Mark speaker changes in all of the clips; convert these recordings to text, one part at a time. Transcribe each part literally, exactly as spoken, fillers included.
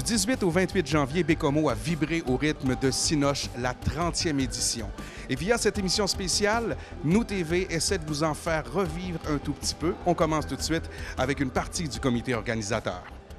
Speaker 1: dix-huit au vingt-huit janvier, Baie-Comeau a vibré au rythme de Cinoche, la trentième édition. Et via cette émission spéciale, Nous T V essaie de vous en faire revivre un tout petit peu. On commence tout de suite avec une partie du comité organisateur.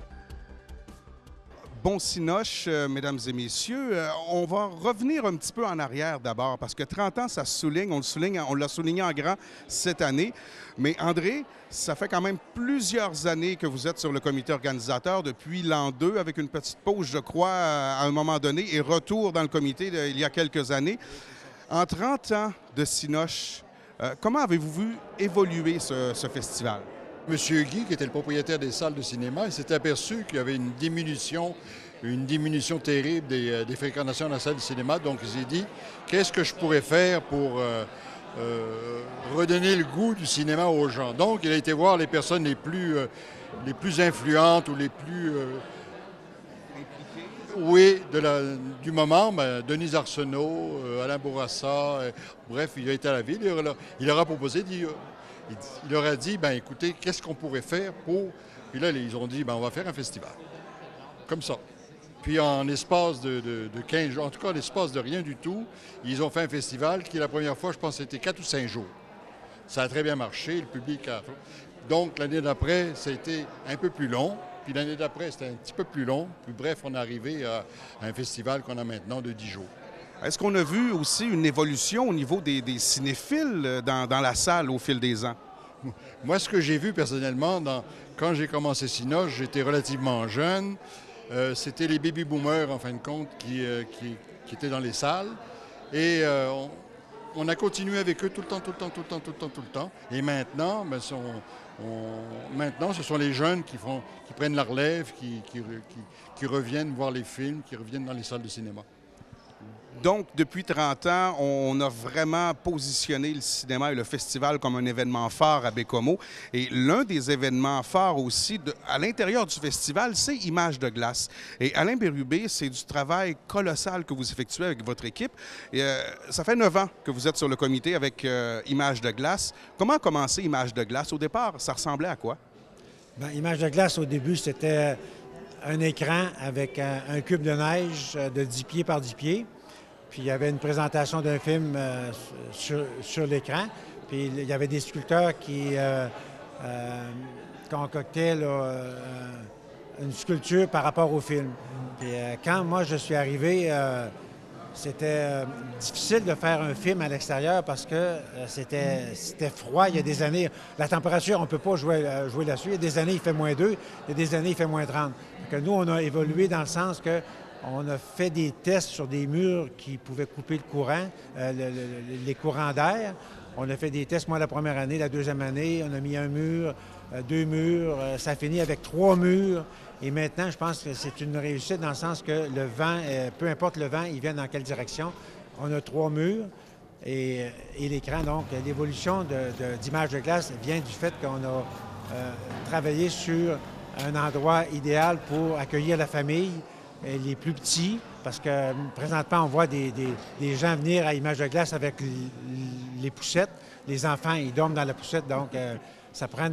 Speaker 1: Bon Cinoche, euh, mesdames et messieurs, euh, on va revenir un petit peu en arrière d'abord, parce que trente ans, ça se souligne, on le souligne, on l'a souligné en grand cette année. Mais André, ça fait quand même plusieurs années que vous êtes sur le comité organisateur, depuis l'an deux, avec une petite pause, je crois, à un moment donné, et retour dans le comité de, il y a quelques années. En trente ans de Cinoche, euh, comment avez-vous vu évoluer ce, ce festival?
Speaker 2: Monsieur Guy, qui était le propriétaire des salles de cinéma, il s'était aperçu qu'il y avait une diminution, une diminution terrible des, des fréquentations dans la salle de cinéma. Donc, il s'est dit, qu'est-ce que je pourrais faire pour euh, euh, redonner le goût du cinéma aux gens? Donc, il a été voir les personnes les plus, euh, les plus influentes ou les plus... Euh, oui, de la, du moment, ben, Denise Arsenault, euh, Alain Bourassa, euh, bref, il a été à la ville, il leur a, il leur a proposé, dit, il, il leur a dit, ben écoutez, qu'est-ce qu'on pourrait faire pour... Puis là, ils ont dit, ben on va faire un festival, comme ça. Puis en espace de, de, de quinze jours, en tout cas en l'espace de rien du tout, ils ont fait un festival qui, la première fois, je pense, c'était quatre ou cinq jours. Ça a très bien marché, le public a... Donc l'année d'après, ça a été un peu plus long. Puis l'année d'après, c'était un petit peu plus long. Puis bref, on est arrivé à un festival qu'on a maintenant de dix jours.
Speaker 1: Est-ce qu'on a vu aussi une évolution au niveau des, des cinéphiles dans, dans la salle au fil des ans?
Speaker 2: Moi, ce que j'ai vu personnellement, dans, quand j'ai commencé Cinoche, j'étais relativement jeune. Euh, c'était les baby-boomers, en fin de compte, qui, euh, qui, qui étaient dans les salles. Et euh, on, on a continué avec eux tout le temps, tout le temps, tout le temps, tout le temps, tout le temps. Et maintenant, ben, sont... On... Maintenant, ce sont les jeunes qui, font, qui prennent la relève, qui, qui, qui, qui reviennent voir les films, qui reviennent dans les salles de cinéma.
Speaker 1: Donc, depuis trente ans, on a vraiment positionné le cinéma et le festival comme un événement fort à Baie-Comeau. Et l'un des événements forts aussi, de, à l'intérieur du festival, c'est Images de glace. Et Alain Bérubé, c'est du travail colossal que vous effectuez avec votre équipe. Et, euh, ça fait neuf ans que vous êtes sur le comité avec euh, Images de glace. Comment a commencé Images de glace? Au départ, ça ressemblait à quoi?
Speaker 3: Bien, Images de glace, au début, c'était un écran avec un, un cube de neige de dix pieds par dix pieds. Puis il y avait une présentation d'un film euh, sur, sur l'écran. Puis il y avait des sculpteurs qui euh, euh, concoctaient là, euh, une sculpture par rapport au film. Puis euh, quand moi je suis arrivé, euh, c'était euh, difficile de faire un film à l'extérieur parce que euh, c'était, c'était froid. Il y a des années, la température, on ne peut pas jouer, euh, jouer là-dessus. Il y a des années, il fait moins deux. Il y a des années, il fait moins trente. Donc, nous, on a évolué dans le sens que on a fait des tests sur des murs qui pouvaient couper le courant, euh, le, le, les courants d'air. On a fait des tests, moi, la première année, la deuxième année, on a mis un mur, euh, deux murs, euh, ça finit avec trois murs. Et maintenant, je pense que c'est une réussite dans le sens que le vent, euh, peu importe le vent, il vient dans quelle direction. On a trois murs et, et l'écran, donc, l'évolution de, de, d'Images de glace vient du fait qu'on a euh, travaillé sur un endroit idéal pour accueillir la famille, les plus petits, parce que présentement, on voit des, des, des gens venir à Images de glace avec les poussettes. Les enfants, ils dorment dans la poussette, donc euh, ça prend...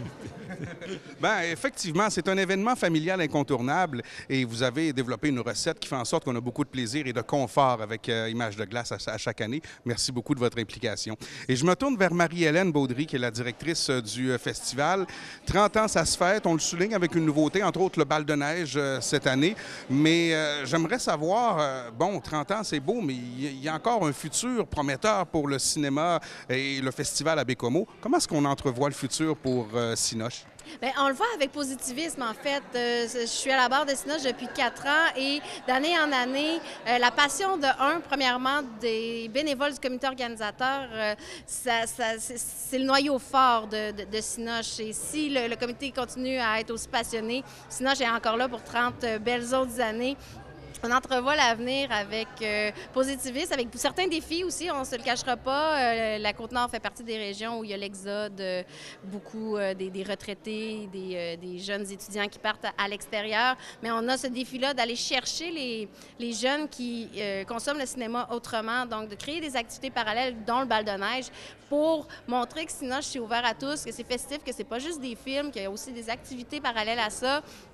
Speaker 1: Bien, effectivement, c'est un événement familial incontournable et vous avez développé une recette qui fait en sorte qu'on a beaucoup de plaisir et de confort avec euh, Images de glace à, à chaque année. Merci beaucoup de votre implication. Et je me tourne vers Marie-Hélène Baudry, qui est la directrice euh, du euh, festival. trente ans, ça se fête. On le souligne avec une nouveauté, entre autres le bal de neige euh, cette année. Mais euh, j'aimerais savoir, euh, bon, trente ans, c'est beau, mais il y, y a encore un futur prometteur pour le cinéma et le festival à Baie-Comeau. Comment est-ce qu'on entrevoit le futur pour euh, Cinoche?
Speaker 4: Bien, on le voit avec positivisme, en fait. Euh, je suis à la barre de Cinoche depuis quatre ans et d'année en année, euh, la passion de un, premièrement, des bénévoles du comité organisateur, euh, ça, ça, c'est, c'est le noyau fort de, de, de Cinoche. Et si le, le comité continue à être aussi passionné, Cinoche est encore là pour trente belles autres années. On entrevoit l'avenir avec euh, positivisme, avec certains défis aussi, on ne se le cachera pas. Euh, la Côte-Nord fait partie des régions où il y a l'exode, euh, beaucoup euh, des, des retraités, des, euh, des jeunes étudiants qui partent à, à l'extérieur. Mais on a ce défi-là d'aller chercher les, les jeunes qui euh, consomment le cinéma autrement, donc de créer des activités parallèles, dont le bal de neige, pour montrer que Cinoche, c'est ouvert à tous, que c'est festif, que c'est pas juste des films, qu'il y a aussi des activités parallèles à ça.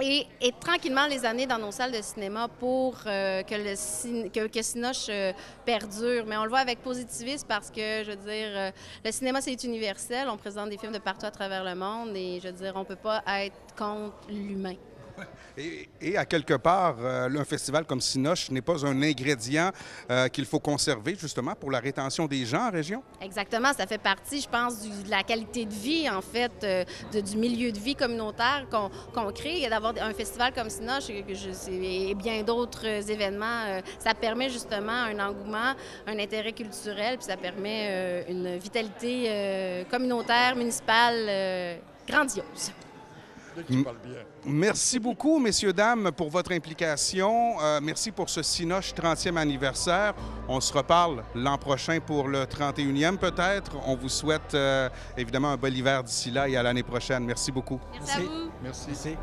Speaker 4: Et, et tranquillement les années dans nos salles de cinéma pour euh, que le cin- que, que Cinoche euh, perdure. Mais on le voit avec positivisme parce que, je veux dire, euh, le cinéma, c'est universel. On présente des films de partout à travers le monde et, je veux dire, on ne peut pas être contre l'humain.
Speaker 1: Et, et à quelque part, euh, un festival comme Cinoche n'est pas un ingrédient euh, qu'il faut conserver justement pour la rétention des gens en région?
Speaker 4: Exactement, ça fait partie, je pense, du, de la qualité de vie, en fait, euh, de, du milieu de vie communautaire qu'on qu'on crée. Et d'avoir un festival comme Cinoche et, et bien d'autres événements, euh, ça permet justement un engouement, un intérêt culturel, puis ça permet euh, une vitalité euh, communautaire, municipale euh, grandiose.
Speaker 2: Qui parle bien.
Speaker 1: Merci beaucoup, messieurs, dames, pour votre implication. Euh, merci pour ce Cinoche trentième anniversaire. On se reparle l'an prochain pour le trente et unième peut-être. On vous souhaite euh, évidemment un bel hiver d'ici là et à l'année prochaine. Merci beaucoup.
Speaker 4: Merci, Merci. à vous.
Speaker 2: Merci.
Speaker 3: Merci.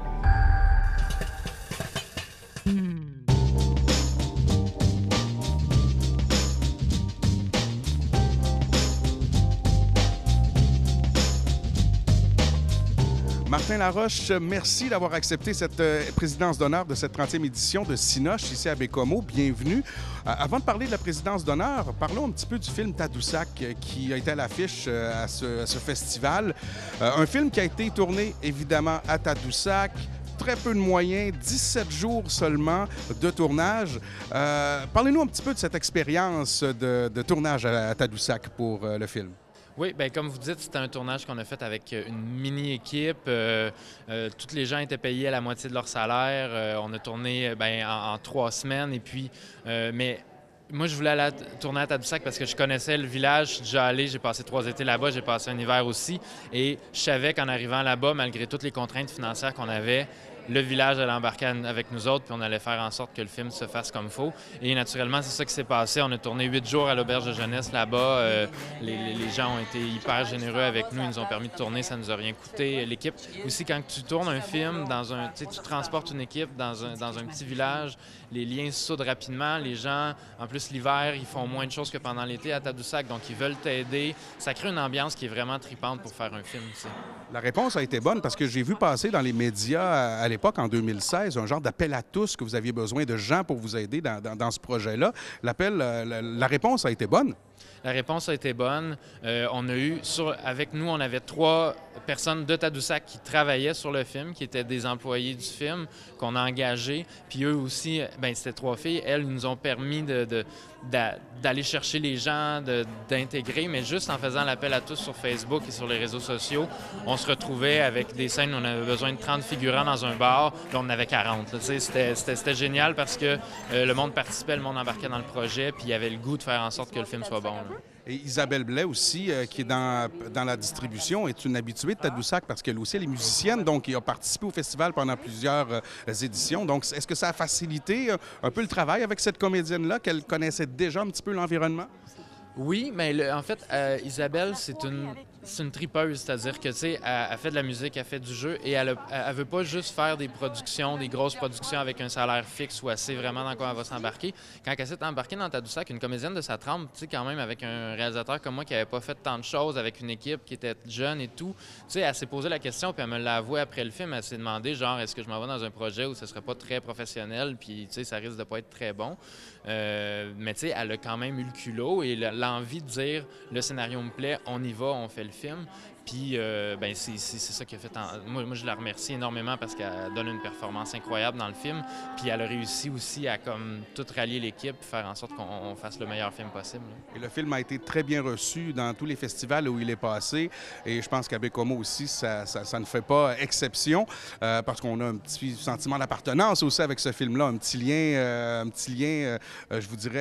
Speaker 1: Martin Laroche, merci d'avoir accepté cette euh, présidence d'honneur de cette trentième édition de Cinoche ici à Baie-Comeau. Bienvenue. Euh, avant de parler de la présidence d'honneur, parlons un petit peu du film Tadoussac euh, qui a été à l'affiche euh, à, ce, à ce festival. Euh, un film qui a été tourné évidemment à Tadoussac. Très peu de moyens, dix-sept jours seulement de tournage. Euh, Parlez-nous un petit peu de cette expérience de, de tournage à, à Tadoussac pour euh, le film.
Speaker 5: Oui, bien, comme vous dites, c'était un tournage qu'on a fait avec une mini-équipe. Euh, euh, tous les gens étaient payés à la moitié de leur salaire. Euh, on a tourné bien, en, en trois semaines. Et puis, euh, mais moi, je voulais aller tourner à Tadoussac parce que je connaissais le village. Je suis déjà allé, j'ai passé trois étés là-bas, j'ai passé un hiver aussi. Et je savais qu'en arrivant là-bas, malgré toutes les contraintes financières qu'on avait, le village allait embarquer avec nous autres, puis on allait faire en sorte que le film se fasse comme il faut. Et naturellement, c'est ça qui s'est passé. On a tourné huit jours à l'auberge de jeunesse là-bas. Euh, les, les gens ont été hyper généreux avec nous. Ils nous ont permis de tourner, ça nous a rien coûté. L'équipe, aussi, quand tu tournes un film, dans un, tu transportes une équipe dans un, dans un petit village, les liens se soudent rapidement. Les gens, en plus, l'hiver, ils font moins de choses que pendant l'été à Tadoussac, donc ils veulent t'aider. Ça crée une ambiance qui est vraiment tripante pour faire un film, tu sais.
Speaker 1: La réponse a été bonne parce que j'ai vu passer dans les médias à l'époque, en deux mille seize, un genre d'appel à tous que vous aviez besoin de gens pour vous aider dans, dans, dans ce projet-là. L'appel, la, la réponse a été bonne?
Speaker 5: La réponse a été bonne. Euh, on a eu, sur, avec nous, on avait trois personnes de Tadoussac qui travaillaient sur le film, qui étaient des employés du film, qu'on a engagés. Puis eux aussi, bien, c'était trois filles. Elles nous ont permis de, de, d'aller chercher les gens, de, d'intégrer, mais juste en faisant l'appel à tous sur Facebook et sur les réseaux sociaux, on se retrouvait avec des scènes où on avait besoin de trente figurants dans un bar, puis on en avait quarante. Là, c'était, c'était, c'était génial parce que euh, le monde participait, le monde embarquait dans le projet, puis il y avait le goût de faire en sorte que le film soit bon. Là.
Speaker 1: Et Isabelle Blais aussi, euh, qui est dans, dans la distribution, est une habituée de Tadoussac parce qu'elle aussi elle est musicienne, donc elle a participé au festival pendant plusieurs euh, éditions. Donc, est-ce que ça a facilité euh, un peu le travail avec cette comédienne-là, qu'elle connaissait déjà un petit peu l'environnement?
Speaker 5: Oui, mais le, en fait, euh, Isabelle, c'est une, c'est une tripeuse, c'est-à-dire que, tu sais, elle, elle fait de la musique, elle fait du jeu et elle, a, elle veut pas juste faire des productions, des grosses productions avec un salaire fixe où elle sait vraiment dans quoi elle va s'embarquer. Quand elle s'est embarquée dans Tadoussac, une comédienne de sa trempe, tu sais, quand même, avec un réalisateur comme moi qui avait pas fait tant de choses, avec une équipe qui était jeune et tout, tu sais, elle s'est posé la question puis elle me l'a avoué après le film, elle s'est demandé, genre, est-ce que je m'en vais dans un projet où ce serait pas très professionnel puis, tu sais, ça risque de pas être très bon. Euh, mais, tu sais, elle a quand même eu le culot et l'envie de dire, le scénario me plaît, on y va, on fait le film. Puis, euh, ben c'est ça qui a fait... En... Moi, moi, je la remercie énormément parce qu'elle donne une performance incroyable dans le film. Puis, elle a réussi aussi à comme tout rallier l'équipe et faire en sorte qu'on fasse le meilleur film possible.
Speaker 1: Et le film a été très bien reçu dans tous les festivals où il est passé. Et je pense qu'à Baie-Comeau aussi, ça, ça, ça ne fait pas exception euh, parce qu'on a un petit sentiment d'appartenance aussi avec ce film-là, un petit lien, euh, un petit lien, euh, je vous dirais,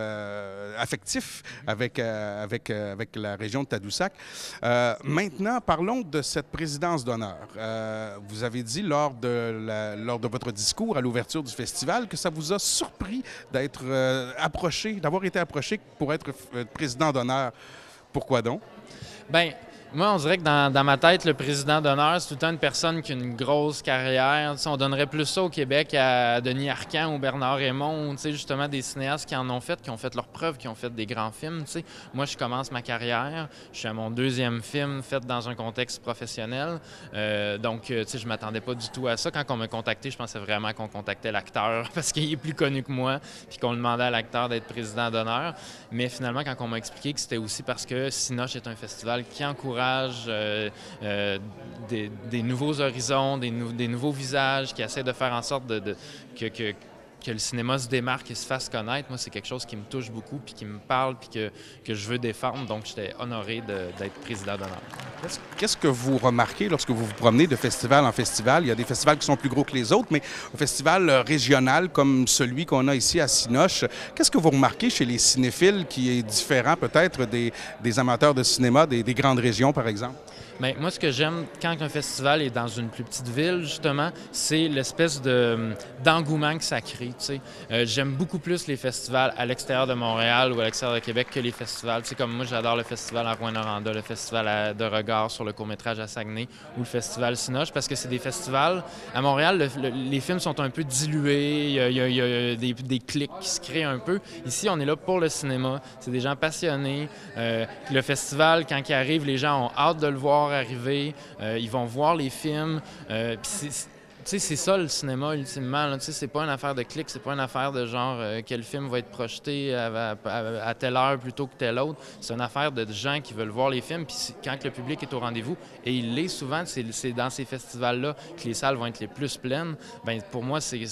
Speaker 1: euh, affectif avec, euh, avec, euh, avec la région de Tadoussac. Euh, Maintenant, parlons de cette présidence d'honneur. Euh, vous avez dit lors de, la, lors de votre discours à l'ouverture du festival que ça vous a surpris d'être euh, approché, d'avoir été approché pour être euh, président d'honneur. Pourquoi donc?
Speaker 5: Bien, Moi, on dirait que dans, dans ma tête, le président d'honneur, c'est tout le temps une personne qui a une grosse carrière. Tu sais, on donnerait plus ça au Québec à Denis Arcand ou Bernard Raymond, tu sais, justement des cinéastes qui en ont fait, qui ont fait leurs preuves, qui ont fait des grands films. Tu sais. Moi, je commence ma carrière. Je suis à mon deuxième film fait dans un contexte professionnel. Euh, donc, tu sais, je ne m'attendais pas du tout à ça. Quand on m'a contacté, je pensais vraiment qu'on contactait l'acteur parce qu'il est plus connu que moi puis qu'on demandait à l'acteur d'être président d'honneur. Mais finalement, quand on m'a expliqué que c'était aussi parce que Cinoche est un festival qui encourage Euh, euh, des, des nouveaux horizons, des, nou des nouveaux visages, qui essaient de faire en sorte de, de, que, que, que le cinéma se démarque et se fasse connaître. Moi, c'est quelque chose qui me touche beaucoup, puis qui me parle, puis que, que je veux défendre. Donc, j'étais honoré d'être président d'honneur.
Speaker 1: Qu'est-ce qu'est-ce que vous remarquez lorsque vous vous promenez de festival en festival? Il y a des festivals qui sont plus gros que les autres, mais un festival régional comme celui qu'on a ici à Cinoche, qu'est-ce que vous remarquez chez les cinéphiles qui est différent peut-être des, des amateurs de cinéma des, des grandes régions, par exemple?
Speaker 5: Bien, moi, ce que j'aime quand un festival est dans une plus petite ville, justement, c'est l'espèce d'engouement que ça crée. Tu sais. Euh, j'aime beaucoup plus les festivals à l'extérieur de Montréal ou à l'extérieur de Québec que les festivals. Tu sais, comme moi, j'adore le festival à Rouyn-Noranda, le festival à, de regard sur le court-métrage à Saguenay ou le festival Cinoche, parce que c'est des festivals. À Montréal, le, le, les films sont un peu dilués, il y a, il y a, il y a des, des clics qui se créent un peu. Ici, on est là pour le cinéma. C'est des gens passionnés. Euh, le festival, quand il arrive, les gens ont hâte de le voir arriver, euh, ils vont voir les films. Euh, tu sais, c'est ça le cinéma, ultimement. Tu sais, c'est pas une affaire de clics, c'est pas une affaire de genre euh, quel film va être projeté à, à, à telle heure plutôt que telle autre. C'est une affaire de gens qui veulent voir les films. Puis quand le public est au rendez-vous, et il l'est souvent, c'est dans ces festivals-là que les salles vont être les plus pleines. Bien, pour moi, c'est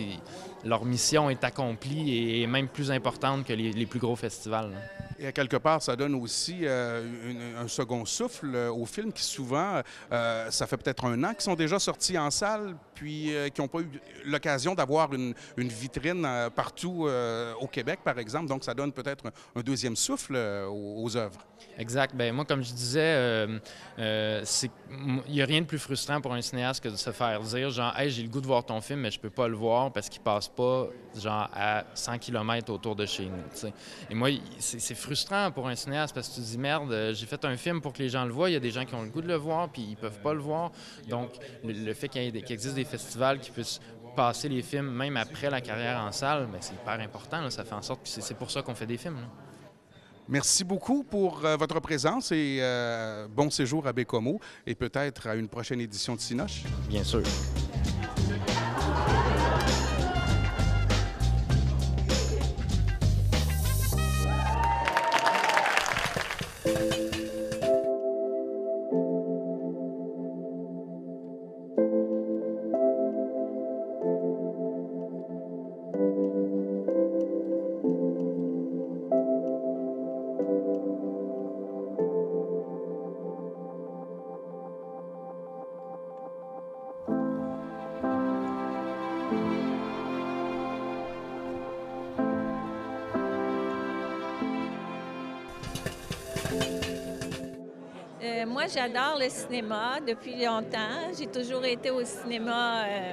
Speaker 5: leur mission est accomplie et est même plus importante que les, les plus gros festivals. Là.
Speaker 1: Et à quelque part, ça donne aussi euh, une, un second souffle euh, aux films qui souvent, euh, ça fait peut-être un an qu'ils sont déjà sortis en salle, puis euh, qui n'ont pas eu l'occasion d'avoir une, une vitrine euh, partout euh, au Québec, par exemple. Donc, ça donne peut-être un, un deuxième souffle euh, aux, aux œuvres.
Speaker 5: Exact. Bien, moi, comme je disais, euh, euh, il n'y a rien de plus frustrant pour un cinéaste que de se faire dire, genre, « Hey, j'ai le goût de voir ton film, mais je peux pas le voir parce qu'il passe pas, genre, à cent kilomètres autour de chez nous. » T'sais. Et moi, c'est frustrant pour un cinéaste parce que tu te dis, merde, j'ai fait un film pour que les gens le voient, il y a des gens qui ont le goût de le voir, puis ils peuvent pas le voir. Donc, le, le fait qu'il qu existe des festivals qui puissent passer les films même après la carrière en salle, c'est hyper important. Là. Ça fait en sorte que c'est pour ça qu'on fait des films. Là.
Speaker 1: Merci beaucoup pour euh, votre présence et euh, bon séjour à Bécomo et peut-être à une prochaine édition de Cinoche.
Speaker 5: Bien sûr.
Speaker 6: Euh, moi, j'adore le cinéma depuis longtemps. J'ai toujours été au cinéma. Euh,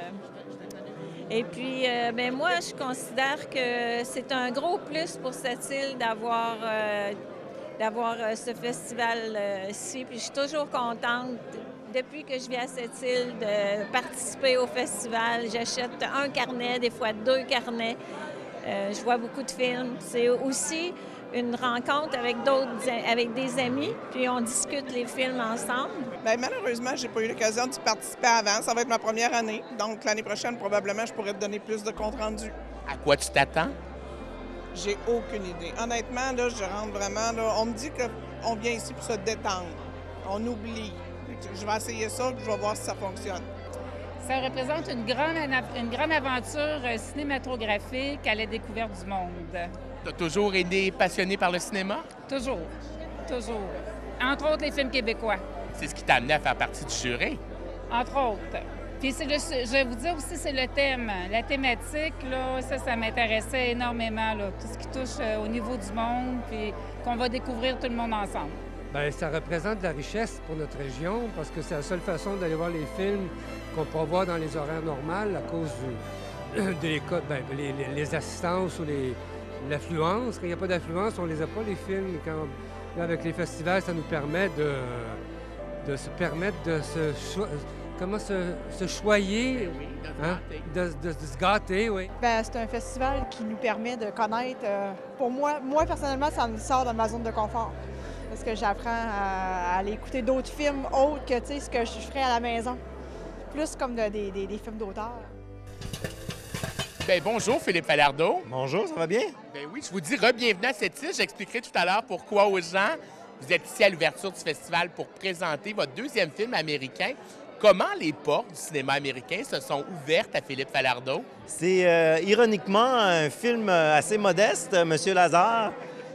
Speaker 6: et puis, euh, ben moi, je considère que c'est un gros plus pour cette île d'avoir euh, d'avoir euh, ce festival-ci. Euh, puis, je suis toujours contente, depuis que je viens à cette île, de participer au festival. J'achète un carnet, des fois deux carnets. Euh, je vois beaucoup de films. C'est aussi une rencontre avec d'autres, avec des amis, puis on discute les films ensemble.
Speaker 7: Bien, malheureusement, j'ai pas eu l'occasion d'y participer avant. Ça va être ma première année. Donc, l'année prochaine, probablement, je pourrais te donner plus de compte rendu.
Speaker 8: À quoi tu t'attends?
Speaker 7: J'ai aucune idée. Honnêtement, là, je rentre vraiment, là, on me dit qu'on vient ici pour se détendre. On oublie. Je vais essayer ça, puis je vais voir si ça fonctionne.
Speaker 9: Ça représente une grande, une grande aventure cinématographique à la découverte du monde.
Speaker 8: Tu as toujours été passionné par le cinéma?
Speaker 9: Toujours. Toujours. Entre autres, les films québécois.
Speaker 8: C'est ce qui t'a amené à faire partie du jury?
Speaker 9: Entre autres. Puis le, je vais vous dire aussi, c'est le thème. La thématique, là, ça, ça m'intéressait énormément. Là. Tout ce qui touche euh, au niveau du monde, puis qu'on va découvrir tout le monde ensemble.
Speaker 10: Bien, ça représente de la richesse pour notre région parce que c'est la seule façon d'aller voir les films qu'on peut voir dans les horaires normales à cause du, des codes, bien, les, les, les assistances ou l'affluence. Quand il n'y a pas d'affluence, on ne les a pas, les films. Quand, là, avec les festivals, ça nous permet de, de se permettre de se, cho comment se, se choyer,
Speaker 8: oui, de, se
Speaker 10: hein? de, de, de se gâter, oui.
Speaker 11: Bien, c'est un festival qui nous permet de connaître, euh, pour moi, moi personnellement, ça me sort de ma zone de confort. Parce que j'apprends à, à aller écouter d'autres films autres que ce que je ferais à la maison. Plus comme de, des, des, des films d'auteur.
Speaker 8: Bien, bonjour, Philippe Falardeau.
Speaker 12: Bonjour, ça va bien?
Speaker 8: Bien oui, je vous dis re-bienvenue à cette île. J'expliquerai tout à l'heure pourquoi aux gens. Vous êtes ici à l'ouverture du festival pour présenter votre deuxième film américain. Comment les portes du cinéma américain se sont ouvertes à Philippe Falardeau?
Speaker 12: C'est euh, ironiquement un film assez modeste, Monsieur Lazare.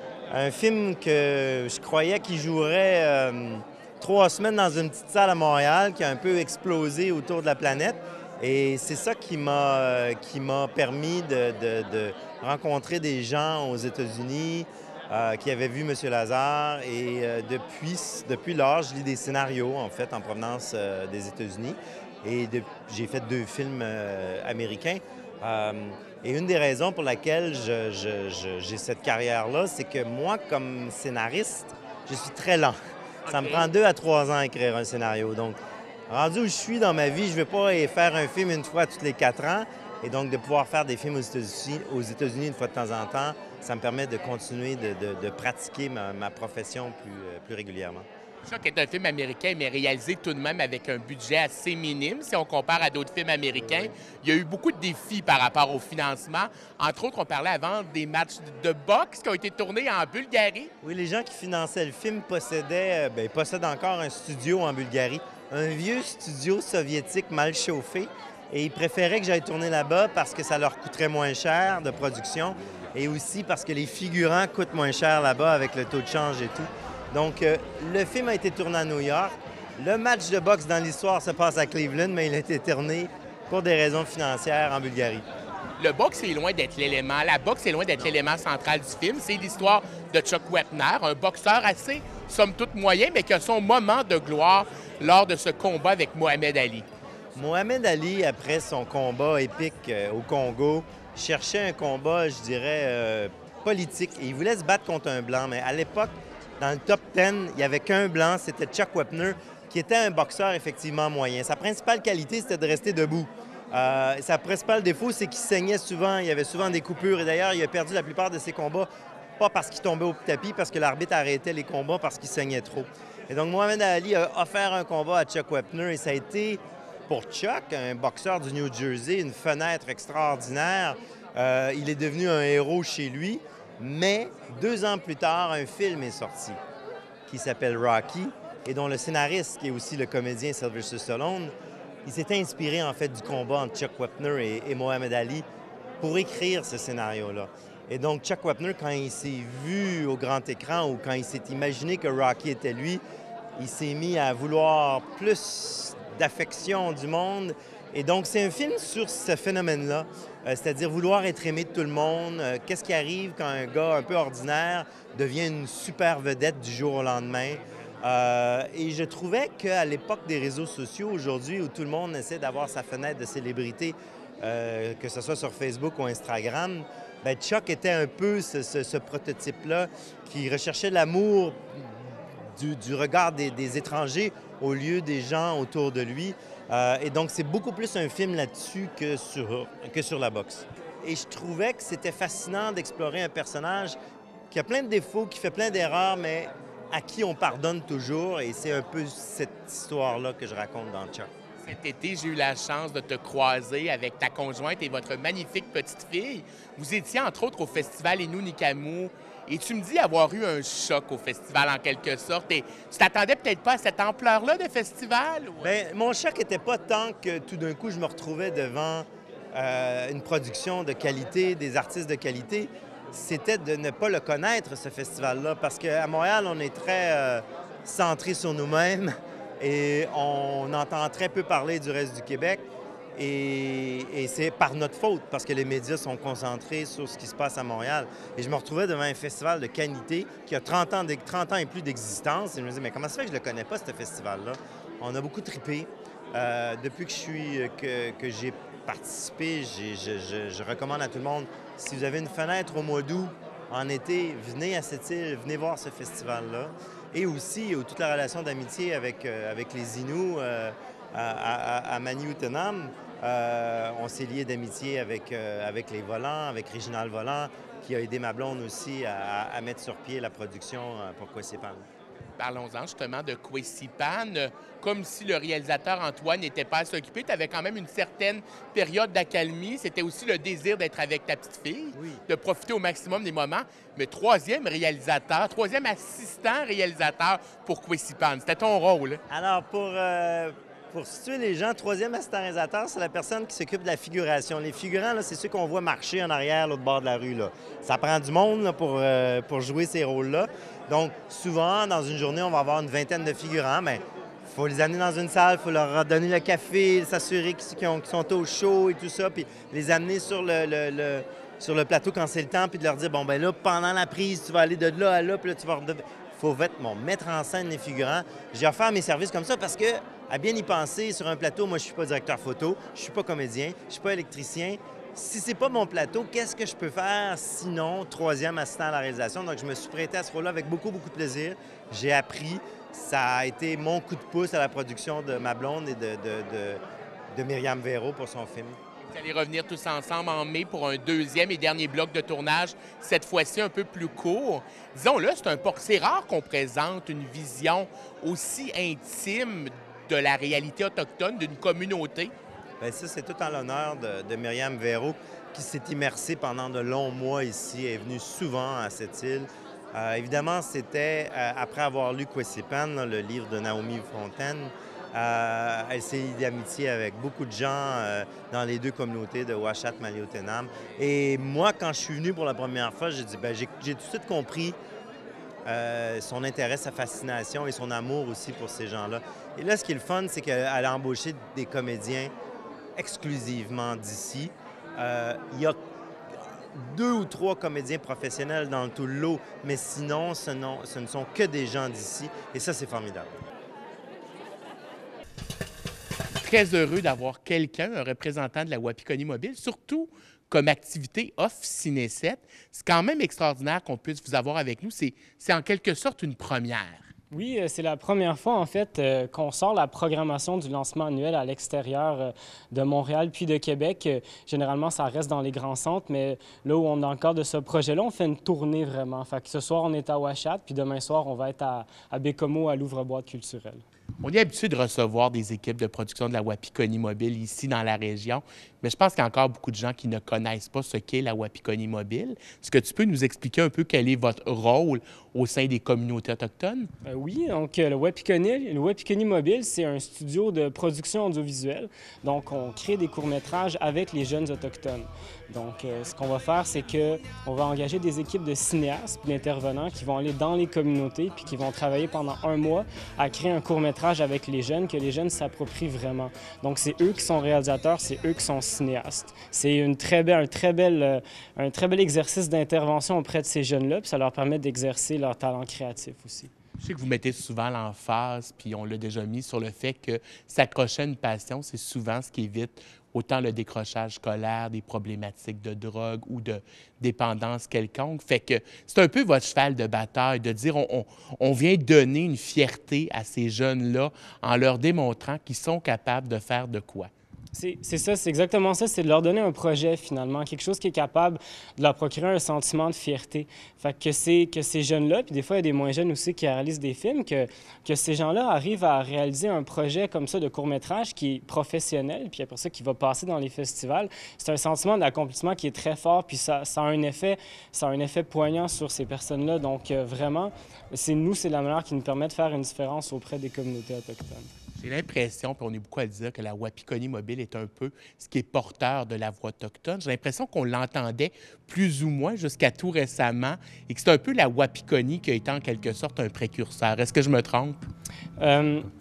Speaker 12: Un film que je croyais qu'il jouerait euh, trois semaines dans une petite salle à Montréal, qui a un peu explosé autour de la planète. Et c'est ça qui m'a euh, qui m'a permis de, de, de rencontrer des gens aux États-Unis euh, qui avaient vu Monsieur Lazare. Et euh, depuis, depuis lors, je lis des scénarios, en fait, en provenance euh, des États-Unis. Et j'ai fait deux films euh, américains. Euh, et une des raisons pour laquelle je, je, je, j'ai cette carrière-là, c'est que moi, comme scénariste, je suis très lent. Okay. Ça me prend deux à trois ans à écrire un scénario. Donc, rendu où je suis dans ma vie, je ne vais pas faire un film une fois tous les quatre ans. Et donc, de pouvoir faire des films aux États-Unis, aux États-Unis une fois de temps en temps, ça me permet de continuer de, de, de pratiquer ma, ma profession plus, plus régulièrement.
Speaker 8: Choc est un film américain, mais réalisé tout de même avec un budget assez minime. Si on compare à d'autres films américains, oui. Il y a eu beaucoup de défis par rapport au financement. Entre autres, on parlait avant des matchs de boxe qui ont été tournés en Bulgarie.
Speaker 12: Oui, les gens qui finançaient le film possédaient, bien, possèdent encore un studio en Bulgarie. Un vieux studio soviétique mal chauffé. Et ils préféraient que j'aille tourner là-bas parce que ça leur coûterait moins cher de production et aussi parce que les figurants coûtent moins cher là-bas avec le taux de change et tout. Donc, euh, le film a été tourné à New York. Le match de boxe dans l'histoire se passe à Cleveland, mais il a été tourné pour des raisons financières en Bulgarie.
Speaker 8: Le boxe est loin d'être l'élément. La boxe est loin d'être l'élément central du film. C'est l'histoire de Chuck Wepner, un boxeur assez, somme toute, moyen, mais qui a son moment de gloire lors de ce combat avec Mohamed Ali.
Speaker 12: Mohamed Ali, après son combat épique euh, au Congo, cherchait un combat, je dirais, euh, politique. Et il voulait se battre contre un blanc, mais à l'époque, dans le top dix, il n'y avait qu'un blanc, c'était Chuck Wepner, qui était un boxeur effectivement moyen. Sa principale qualité, c'était de rester debout. Euh, sa principale défaut, c'est qu'il saignait souvent, il y avait souvent des coupures. Et d'ailleurs, il a perdu la plupart de ses combats, pas parce qu'il tombait au tapis, parce que l'arbitre arrêtait les combats parce qu'il saignait trop. Et donc, Mohamed Ali a offert un combat à Chuck Wepner et ça a été, pour Chuck, un boxeur du New Jersey, une fenêtre extraordinaire. Euh, il est devenu un héros chez lui. Mais deux ans plus tard, un film est sorti qui s'appelle Rocky et dont le scénariste, qui est aussi le comédien Sylvester Stallone, il s'est inspiré en fait du combat entre Chuck Wepner et, et Mohamed Ali pour écrire ce scénario-là. Et donc Chuck Wepner, quand il s'est vu au grand écran ou quand il s'est imaginé que Rocky était lui, il s'est mis à vouloir plus d'affection du monde. Et donc, c'est un film sur ce phénomène-là, euh, c'est-à-dire vouloir être aimé de tout le monde. Euh, qu'est-ce qui arrive quand un gars un peu ordinaire devient une super vedette du jour au lendemain? Euh, et je trouvais qu'à l'époque des réseaux sociaux, aujourd'hui, où tout le monde essaie d'avoir sa fenêtre de célébrité, euh, que ce soit sur Facebook ou Instagram, bien, Chuck était un peu ce, ce, ce prototype-là qui recherchait l'amour du, du regard des, des étrangers au lieu des gens autour de lui. Euh, et donc, c'est beaucoup plus un film là-dessus que sur, que sur la boxe. Et je trouvais que c'était fascinant d'explorer un personnage qui a plein de défauts, qui fait plein d'erreurs, mais à qui on pardonne toujours. Et c'est un peu cette histoire-là que je raconte dans Chuck.
Speaker 8: Cet été, j'ai eu la chance de te croiser avec ta conjointe et votre magnifique petite fille. Vous étiez, entre autres, au festival Innu-Nikamu. Et tu me dis avoir eu un choc au festival, en quelque sorte. Et tu t'attendais peut-être pas à cette ampleur-là de festival? Ou...
Speaker 12: Bien, mon choc n'était pas tant que tout d'un coup, je me retrouvais devant euh, une production de qualité, des artistes de qualité. C'était de ne pas le connaître, ce festival-là. Parce qu'à Montréal, on est très euh, centré sur nous-mêmes et on entend très peu parler du reste du Québec. Et, et c'est par notre faute, parce que les médias sont concentrés sur ce qui se passe à Montréal. Et je me retrouvais devant un festival de qualité qui a trente ans, trente ans et plus d'existence. Et je me disais, mais comment ça fait que je ne le connais pas, ce festival-là? On a beaucoup trippé. Euh, depuis que je suis, que, que j'ai participé, j'ai, je, je, je recommande à tout le monde, si vous avez une fenêtre au mois d'août, en été, venez à cette île, venez voir ce festival-là. et aussi euh, toute la relation d'amitié avec, euh, avec les Inuits euh, à, à, à Manioutenam. Euh, on s'est lié d'amitié avec, euh, avec les volants, avec Réginald Volant, qui a aidé ma blonde aussi à, à mettre sur pied la production pour Kwesipan.
Speaker 8: Parlons-en justement de Kwesipan. Comme si le réalisateur Antoine n'était pas à s'occuper, tu avais quand même une certaine période d'accalmie. C'était aussi le désir d'être avec ta petite fille,
Speaker 12: oui,
Speaker 8: de profiter au maximum des moments. Mais troisième réalisateur, troisième assistant réalisateur pour Kwesipan, c'était ton rôle.
Speaker 12: Alors, pour, euh, pour situer les gens, troisième assistant réalisateur, c'est la personne qui s'occupe de la figuration. Les figurants, là, c'est ceux qu'on voit marcher en arrière, l'autre bord de la rue. Là. Ça prend du monde là, pour, euh, pour jouer ces rôles-là. Donc, souvent, dans une journée, on va avoir une vingtaine de figurants, mais il faut les amener dans une salle, il faut leur donner le café, s'assurer qu'ils ont- qu'ils sont au chaud et tout ça, puis les amener sur le, le- le- sur le plateau quand c'est le temps, puis de leur dire, bon, ben là, pendant la prise, tu vas aller de là à là, puis là, tu vas... Il faut bon, mettre en scène les figurants. J'ai offert mes services comme ça parce que, à bien y penser, sur un plateau, moi, je suis pas directeur photo, je suis pas comédien, je suis pas électricien. Si c'est pas mon plateau, qu'est-ce que je peux faire sinon troisième assistant à la réalisation? Donc, je me suis prêté à ce rôle-là avec beaucoup, beaucoup de plaisir. J'ai appris. Ça a été mon coup de pouce à la production de ma blonde et de, de, de, de Myriam Véro pour son film.
Speaker 8: Vous allez revenir tous ensemble en mai pour un deuxième et dernier bloc de tournage, cette fois-ci un peu plus court. Disons-le, c'est un por- c'est rare qu'on présente une vision aussi intime de la réalité autochtone d'une communauté.
Speaker 12: Bien, ça, c'est tout en l'honneur de, de Myriam Véro, qui s'est immersée pendant de longs mois ici. Elle est venue souvent à cette île. Euh, évidemment, c'était euh, après avoir lu Kwesipan, là, le livre de Naomi Fontaine. Euh, elle s'est liée d'amitié avec beaucoup de gens euh, dans les deux communautés de Uashat, Manioutenam. Et moi, quand je suis venu pour la première fois, j'ai dit, bien, j'ai, j'ai tout de suite compris euh, son intérêt, sa fascination et son amour aussi pour ces gens-là. Et là, ce qui est le fun, c'est qu'elle a embauché des comédiens exclusivement d'ici. Euh, il y a deux ou trois comédiens professionnels dans tout le lot, mais sinon, ce, non, ce ne sont que des gens d'ici. Et ça, c'est formidable.
Speaker 8: Très heureux d'avoir quelqu'un, un représentant de la Wapikoni Mobile, surtout comme activité off-Ciné sept. C'est quand même extraordinaire qu'on puisse vous avoir avec nous. C'est, c'est en quelque sorte une première.
Speaker 13: Oui, c'est la première fois, en fait, euh, qu'on sort la programmation du lancement annuel à l'extérieur euh, de Montréal puis de Québec. Euh, généralement, ça reste dans les grands centres, mais là où on a encore de ce projet-là, on fait une tournée vraiment. Fait que ce soir, on est à Uashat, puis demain soir, on va être à, à Bécomo, à l'Ouvre-Boîte culturel.
Speaker 8: On est habitué de recevoir des équipes de production de la Wapikoni Mobile ici dans la région, mais je pense qu'il y a encore beaucoup de gens qui ne connaissent pas ce qu'est la Wapikoni Mobile. Est-ce que tu peux nous expliquer un peu quel est votre rôle au sein des communautés autochtones?
Speaker 13: Euh, oui, donc euh, le Wapikoni, le Wapikoni Mobile, c'est un studio de production audiovisuelle. Donc, on crée des courts-métrages avec les jeunes autochtones. Donc, euh, ce qu'on va faire, c'est qu'on va engager des équipes de cinéastes et d'intervenants qui vont aller dans les communautés puis qui vont travailler pendant un mois à créer un court-métrage avec les jeunes, que les jeunes s'approprient vraiment. Donc, c'est eux qui sont réalisateurs, c'est eux qui sont cinéastes. C'est une très belle, un, très belle, euh, un très bel exercice d'intervention auprès de ces jeunes-là, puis ça leur permet d'exercer leur talent créatif aussi.
Speaker 8: Je sais que vous mettez souvent l'emphase, puis on l'a déjà mis, sur le fait que s'accrocher à une passion, c'est souvent ce qui évite autant le décrochage scolaire, des problématiques de drogue ou de dépendance quelconque. Fait que c'est un peu votre cheval de bataille de dire on, on, on vient donner une fierté à ces jeunes-là en leur démontrant qu'ils sont capables de faire de quoi.
Speaker 13: C'est ça, c'est exactement ça, c'est de leur donner un projet finalement, quelque chose qui est capable de leur procurer un sentiment de fierté. Fait que c'est que ces jeunes-là, puis des fois il y a des moins jeunes aussi qui réalisent des films, que, que ces gens-là arrivent à réaliser un projet comme ça de court-métrage qui est professionnel, puis après ça qui va passer dans les festivals. C'est un sentiment d'accomplissement qui est très fort, puis ça, ça a un effet, ça a un effet poignant sur ces personnes-là. Donc euh, vraiment, c'est nous, c'est la manière qui nous permet de faire une différence auprès des communautés autochtones.
Speaker 8: J'ai l'impression, puis on est beaucoup à dire, que la Wapikoni Mobile est un peu ce qui est porteur de la voix autochtone. J'ai l'impression qu'on l'entendait plus ou moins jusqu'à tout récemment et que c'est un peu la Wapikoni qui a été en quelque sorte un précurseur. Est-ce que je me trompe?
Speaker 13: Euh,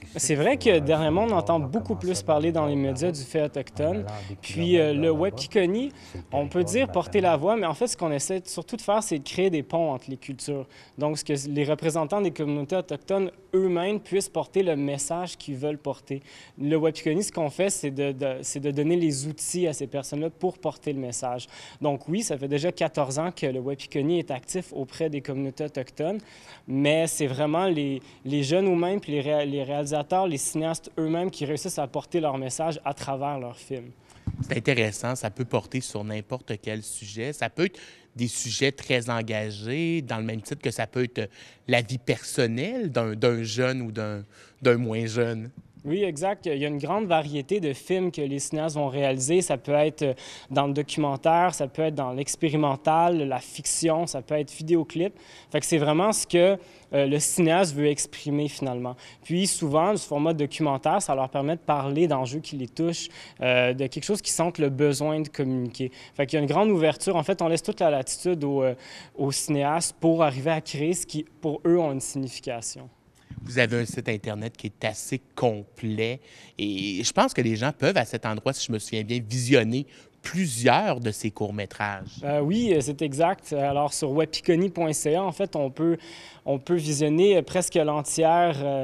Speaker 13: C'est vrai que dernièrement, on entend beaucoup plus parler dans les médias du fait autochtone. Puis euh, le Wapikoni, on peut dire porter la voix, mais en fait, ce qu'on essaie surtout de faire, c'est de créer des ponts entre les cultures. Donc, ce que les représentants des communautés autochtones eux-mêmes puissent porter le message qu'ils veulent porter. Le Wapikoni, ce qu'on fait, c'est de, de, c'est de donner les outils à ces personnes-là pour porter le message. Donc oui, ça fait déjà quatorze ans que le Wapikoni est actif auprès des communautés autochtones, mais c'est vraiment les, les jeunes eux-mêmes, puis les, ré, les réalisateurs, les cinéastes eux-mêmes qui réussissent à porter leur message à travers leurs films.
Speaker 8: C'est intéressant, ça peut porter sur n'importe quel sujet. Ça peut être des sujets très engagés, dans le même titre que ça peut être la vie personnelle d'un, d'un jeune ou d'un, d'un moins jeune.
Speaker 13: Oui, exact. Il y a une grande variété de films que les cinéastes vont réaliser. Ça peut être dans le documentaire, ça peut être dans l'expérimental, la fiction, ça peut être vidéoclip. Fait que c'est vraiment ce que euh, le cinéaste veut exprimer finalement. Puis souvent, ce format documentaire, ça leur permet de parler d'enjeux qui les touchent, euh, de quelque chose qui sentent le besoin de communiquer. Fait qu'il y a une grande ouverture. En fait, on laisse toute la latitude aux, euh, aux cinéastes pour arriver à créer ce qui, pour eux, ont une signification.
Speaker 8: Vous avez un site Internet qui est assez complet et je pense que les gens peuvent, à cet endroit, si je me souviens bien, visionner plusieurs de ces courts-métrages.
Speaker 13: Euh, oui, c'est exact. Alors, sur wapikoni point c a, en fait, on peut, on peut visionner presque l'entière, euh,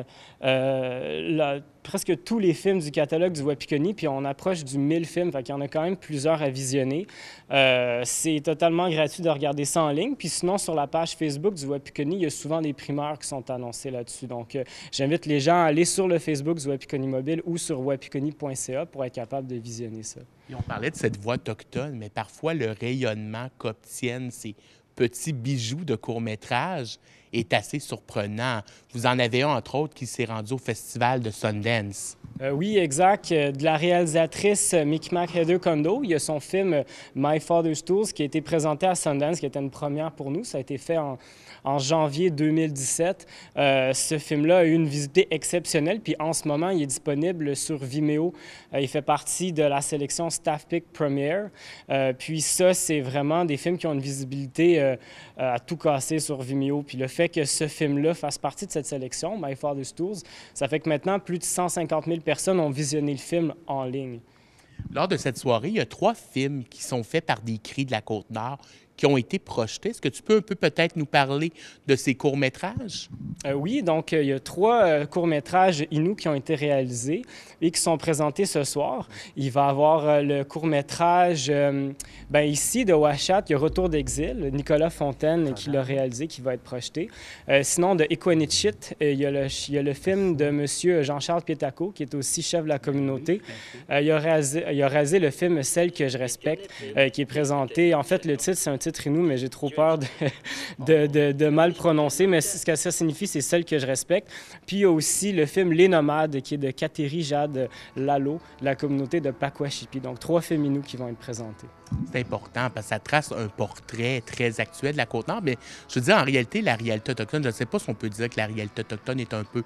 Speaker 13: euh, la, presque tous les films du catalogue du Wapikoni, puis on approche du mille films, fait qu'il y en a quand même plusieurs à visionner. Euh, c'est totalement gratuit de regarder ça en ligne, puis sinon, sur la page Facebook du Wapikoni, il y a souvent des primeurs qui sont annoncés là-dessus. Donc, euh, j'invite les gens à aller sur le Facebook du Wapikoni Mobile ou sur wapikoni point c a pour être capable de visionner ça.
Speaker 8: Et on parlait de cette voix autochtone, mais parfois le rayonnement qu'obtiennent ces petits bijoux de court-métrage est assez surprenant. Vous en avez un, entre autres, qui s'est rendu au festival de Sundance.
Speaker 13: Euh, oui, exact. De la réalisatrice Micmac Heather Kondo. Il y a son film My Father's Tools qui a été présenté à Sundance, qui était une première pour nous. Ça a été fait en, en janvier deux mille dix-sept. Euh, ce film-là a eu une visibilité exceptionnelle, puis en ce moment, il est disponible sur Vimeo. Euh, il fait partie de la sélection Staff Pick Premiere. Euh, puis ça, c'est vraiment des films qui ont une visibilité euh, à tout casser sur Vimeo. Puis le fait que ce film-là fasse partie de cette sélection, My Father's Tools, ça fait que maintenant, plus de cent cinquante mille personnes ont visionné le film en ligne.
Speaker 8: Lors de cette soirée, il y a trois films qui sont faits par des cris de la Côte-Nord qui ont été projetés. Est-ce que tu peux un peu peut-être nous parler de ces courts-métrages?
Speaker 13: Euh, oui, donc euh, il y a trois euh, courts-métrages Innu qui ont été réalisés et qui sont présentés ce soir. Il va y avoir euh, le court-métrage, euh, ben, ici, de Ouachat, il y a Retour d'exil, Nicolas Fontaine qui l'a réalisé, qui va être projeté. Euh, sinon, de Equanichit, euh, il, y a le, il y a le film de M. Jean-Charles Pietaco, qui est aussi chef de la communauté. Euh, il, a réalisé, il a réalisé le film Celle que je respecte, euh, qui est présenté. En fait, le titre, c'est un titre Innu, mais j'ai trop peur de, de, de, de mal prononcer. Mais ce que ça signifie, c'est Celle que je respecte. Puis il y a aussi le film Les Nomades, qui est de Kateri Jade Lalo, de la communauté de Pakwashipi. Donc, trois films Innu qui vont être présentés.
Speaker 8: C'est important parce que ça trace un portrait très actuel de la Côte-Nord. Mais je veux dire, en réalité, la réalité autochtone, je ne sais pas si on peut dire que la réalité autochtone est un peu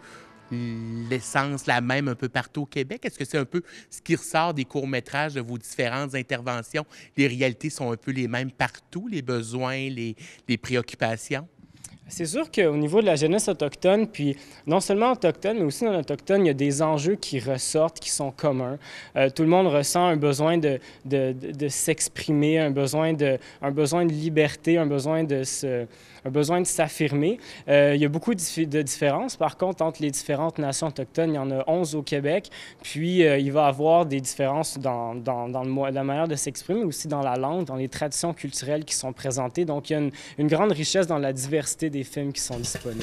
Speaker 8: l'essence la même un peu partout au Québec. Est-ce que c'est un peu ce qui ressort des courts-métrages de vos différentes interventions? Les réalités sont un peu les mêmes partout, les besoins, les, les préoccupations?
Speaker 13: C'est sûr qu'au niveau de la jeunesse autochtone, puis non seulement autochtone, mais aussi non autochtone, il y a des enjeux qui ressortent, qui sont communs. Euh, tout le monde ressent un besoin de, de, de, de s'exprimer, un besoin de, un besoin de liberté, un besoin de se... un besoin de s'affirmer. Euh, il y a beaucoup de, de différences, par contre, entre les différentes nations autochtones. Il y en a onze au Québec, puis euh, il va y avoir des différences dans, dans, dans le, la manière de s'exprimer, aussi dans la langue, dans les traditions culturelles qui sont présentées. Donc, il y a une, une grande richesse dans la diversité des films qui sont disponibles.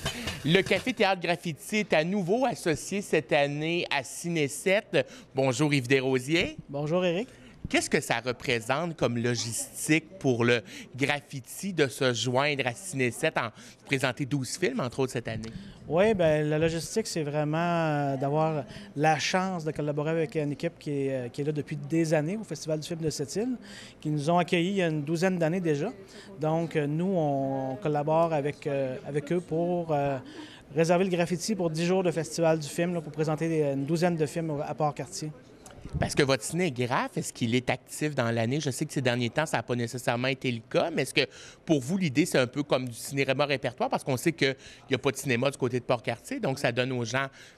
Speaker 8: Le Café Théâtre Graffiti est à nouveau associé cette année à Ciné sept. Bonjour Yves Desrosiers.
Speaker 14: Bonjour Éric.
Speaker 8: Qu'est-ce que ça représente comme logistique pour le graffiti de se joindre à Ciné sept en présenter douze films, entre autres, cette année?
Speaker 14: Oui, bien, la logistique, c'est vraiment euh, d'avoir la chance de collaborer avec une équipe qui est, euh, qui est là depuis des années au Festival du film de Sept-Îles, qui nous ont accueillis il y a une douzaine d'années déjà. Donc, euh, nous, on, on collabore avec, euh, avec eux pour euh, réserver le graffiti pour dix jours de Festival du film, là, pour présenter des, une douzaine de films à Port-Cartier.
Speaker 8: Parce que votre cinégraphe, est-ce qu'il est actif dans l'année? Je sais que ces derniers temps, ça n'a pas nécessairement été le cas, mais est-ce que pour vous, l'idée, c'est un peu comme du cinéma répertoire? Parce qu'on sait qu'il n'y a pas de cinéma du côté de Port-Cartier, donc ça donne aux gens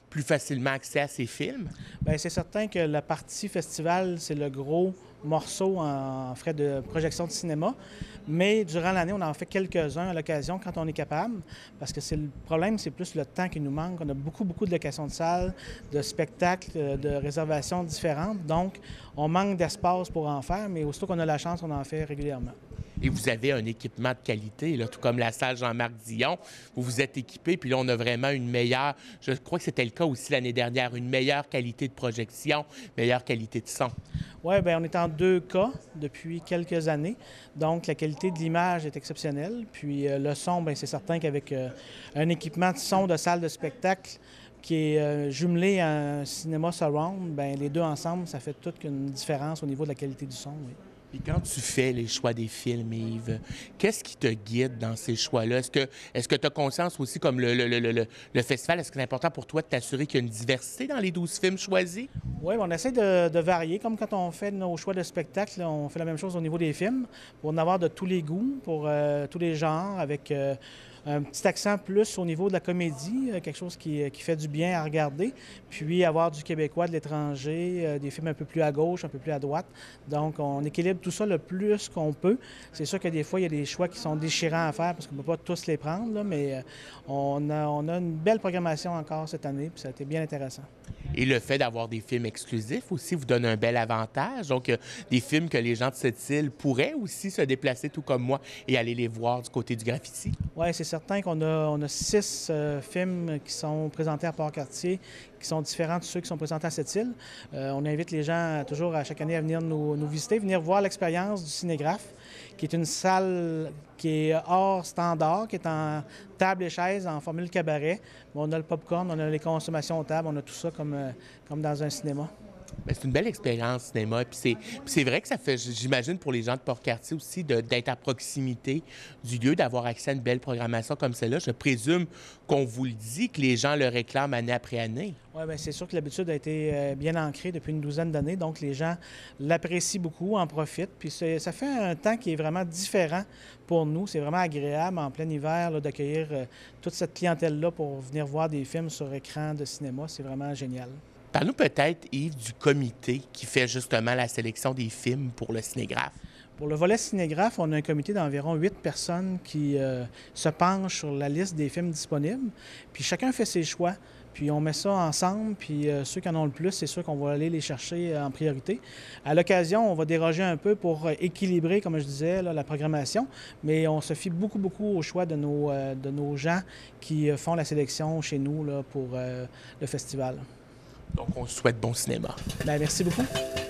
Speaker 8: plus facilement accès à ces films?
Speaker 14: Bien, c'est certain que la partie festival, c'est le gros morceau en frais de projection de cinéma. Mais durant l'année, on en fait quelques-uns à l'occasion quand on est capable, parce que c'est le problème, c'est plus le temps qui nous manque. On a beaucoup, beaucoup de locations de salles, de spectacles, de réservations différentes. Donc, on manque d'espace pour en faire, mais aussitôt qu'on a la chance, on en fait régulièrement.
Speaker 8: Et vous avez un équipement de qualité, là, tout comme la salle Jean-Marc Dillon, où vous êtes équipé, puis là, on a vraiment une meilleure, je crois que c'était le cas aussi l'année dernière, une meilleure qualité de projection, meilleure qualité de son.
Speaker 14: Oui, bien, on est en deux cas depuis quelques années. Donc, la qualité de l'image est exceptionnelle. Puis, euh, le son, bien, c'est certain qu'avec euh, un équipement de son de salle de spectacle qui est euh, jumelé à un cinéma surround, bien, les deux ensemble, ça fait toute une différence au niveau de la qualité du son, oui.
Speaker 8: Et quand tu fais les choix des films, Yves, qu'est-ce qui te guide dans ces choix-là? Est-ce que est-ce que tu as conscience aussi, comme le, le, le, le, le festival, est-ce que c'est important pour toi de t'assurer qu'il y a une diversité dans les douze films choisis?
Speaker 14: Oui, on essaie de, de varier. Comme quand on fait nos choix de spectacle, là, on fait la même chose au niveau des films, pour en avoir de tous les goûts, pour euh, tous les genres, avec euh, un petit accent plus au niveau de la comédie, quelque chose qui, qui fait du bien à regarder, puis avoir du québécois, de l'étranger, euh, des films un peu plus à gauche, un peu plus à droite. Donc, on équilibre tout ça le plus qu'on peut. C'est sûr que des fois, il y a des choix qui sont déchirants à faire parce qu'on ne peut pas tous les prendre, là, mais on a, on a une belle programmation encore cette année, puis ça a été bien intéressant.
Speaker 8: Et le fait d'avoir des films exclusifs aussi vous donne un bel avantage. Donc, euh, des films que les gens de cette île pourraient aussi se déplacer tout comme moi et aller les voir du côté du graffiti.
Speaker 14: Oui, c'est certain qu'on a, on a six euh, films qui sont présentés à Port-Cartier, qui sont différents de ceux qui sont présentés à cette île. Euh, on invite les gens toujours à chaque année à venir nous, nous visiter, venir voir l'expérience du cinégraphe, qui est une salle qui est hors standard, qui est en table et chaise, en formule cabaret. On a le popcorn, on a les consommations aux tables, on a tout ça comme, euh, comme dans un cinéma.
Speaker 8: Bien, c'est une belle expérience cinéma. Puis c'est, puis c'est vrai que ça fait, j'imagine, pour les gens de Port-Cartier aussi, de, d'être à proximité du lieu, d'avoir accès à une belle programmation comme celle-là. Je présume qu'on vous le dit, que les gens le réclament année après année.
Speaker 14: Oui, bien, c'est sûr que l'habitude a été euh, bien ancrée depuis une douzaine d'années. Donc, les gens l'apprécient beaucoup, en profitent. Puis c'est, ça fait un temps qui est vraiment différent pour nous. C'est vraiment agréable en plein hiver là, d'accueillir euh, toute cette clientèle-là pour venir voir des films sur écran de cinéma. C'est vraiment génial.
Speaker 8: Parle-nous peut-être, Yves, du comité qui fait justement la sélection des films pour le cinégraphe.
Speaker 14: Pour le volet cinégraphe, on a un comité d'environ huit personnes qui euh, se penchent sur la liste des films disponibles. Puis chacun fait ses choix. Puis on met ça ensemble, puis euh, ceux qui en ont le plus, c'est sûr qu'on va aller les chercher euh, en priorité. À l'occasion, on va déroger un peu pour euh, équilibrer, comme je disais, là, la programmation, mais on se fie beaucoup, beaucoup au choix de nos, euh, de nos gens qui euh, font la sélection chez nous là, pour euh, le festival.
Speaker 8: Donc, on souhaite bon cinéma.
Speaker 14: Bien, merci beaucoup.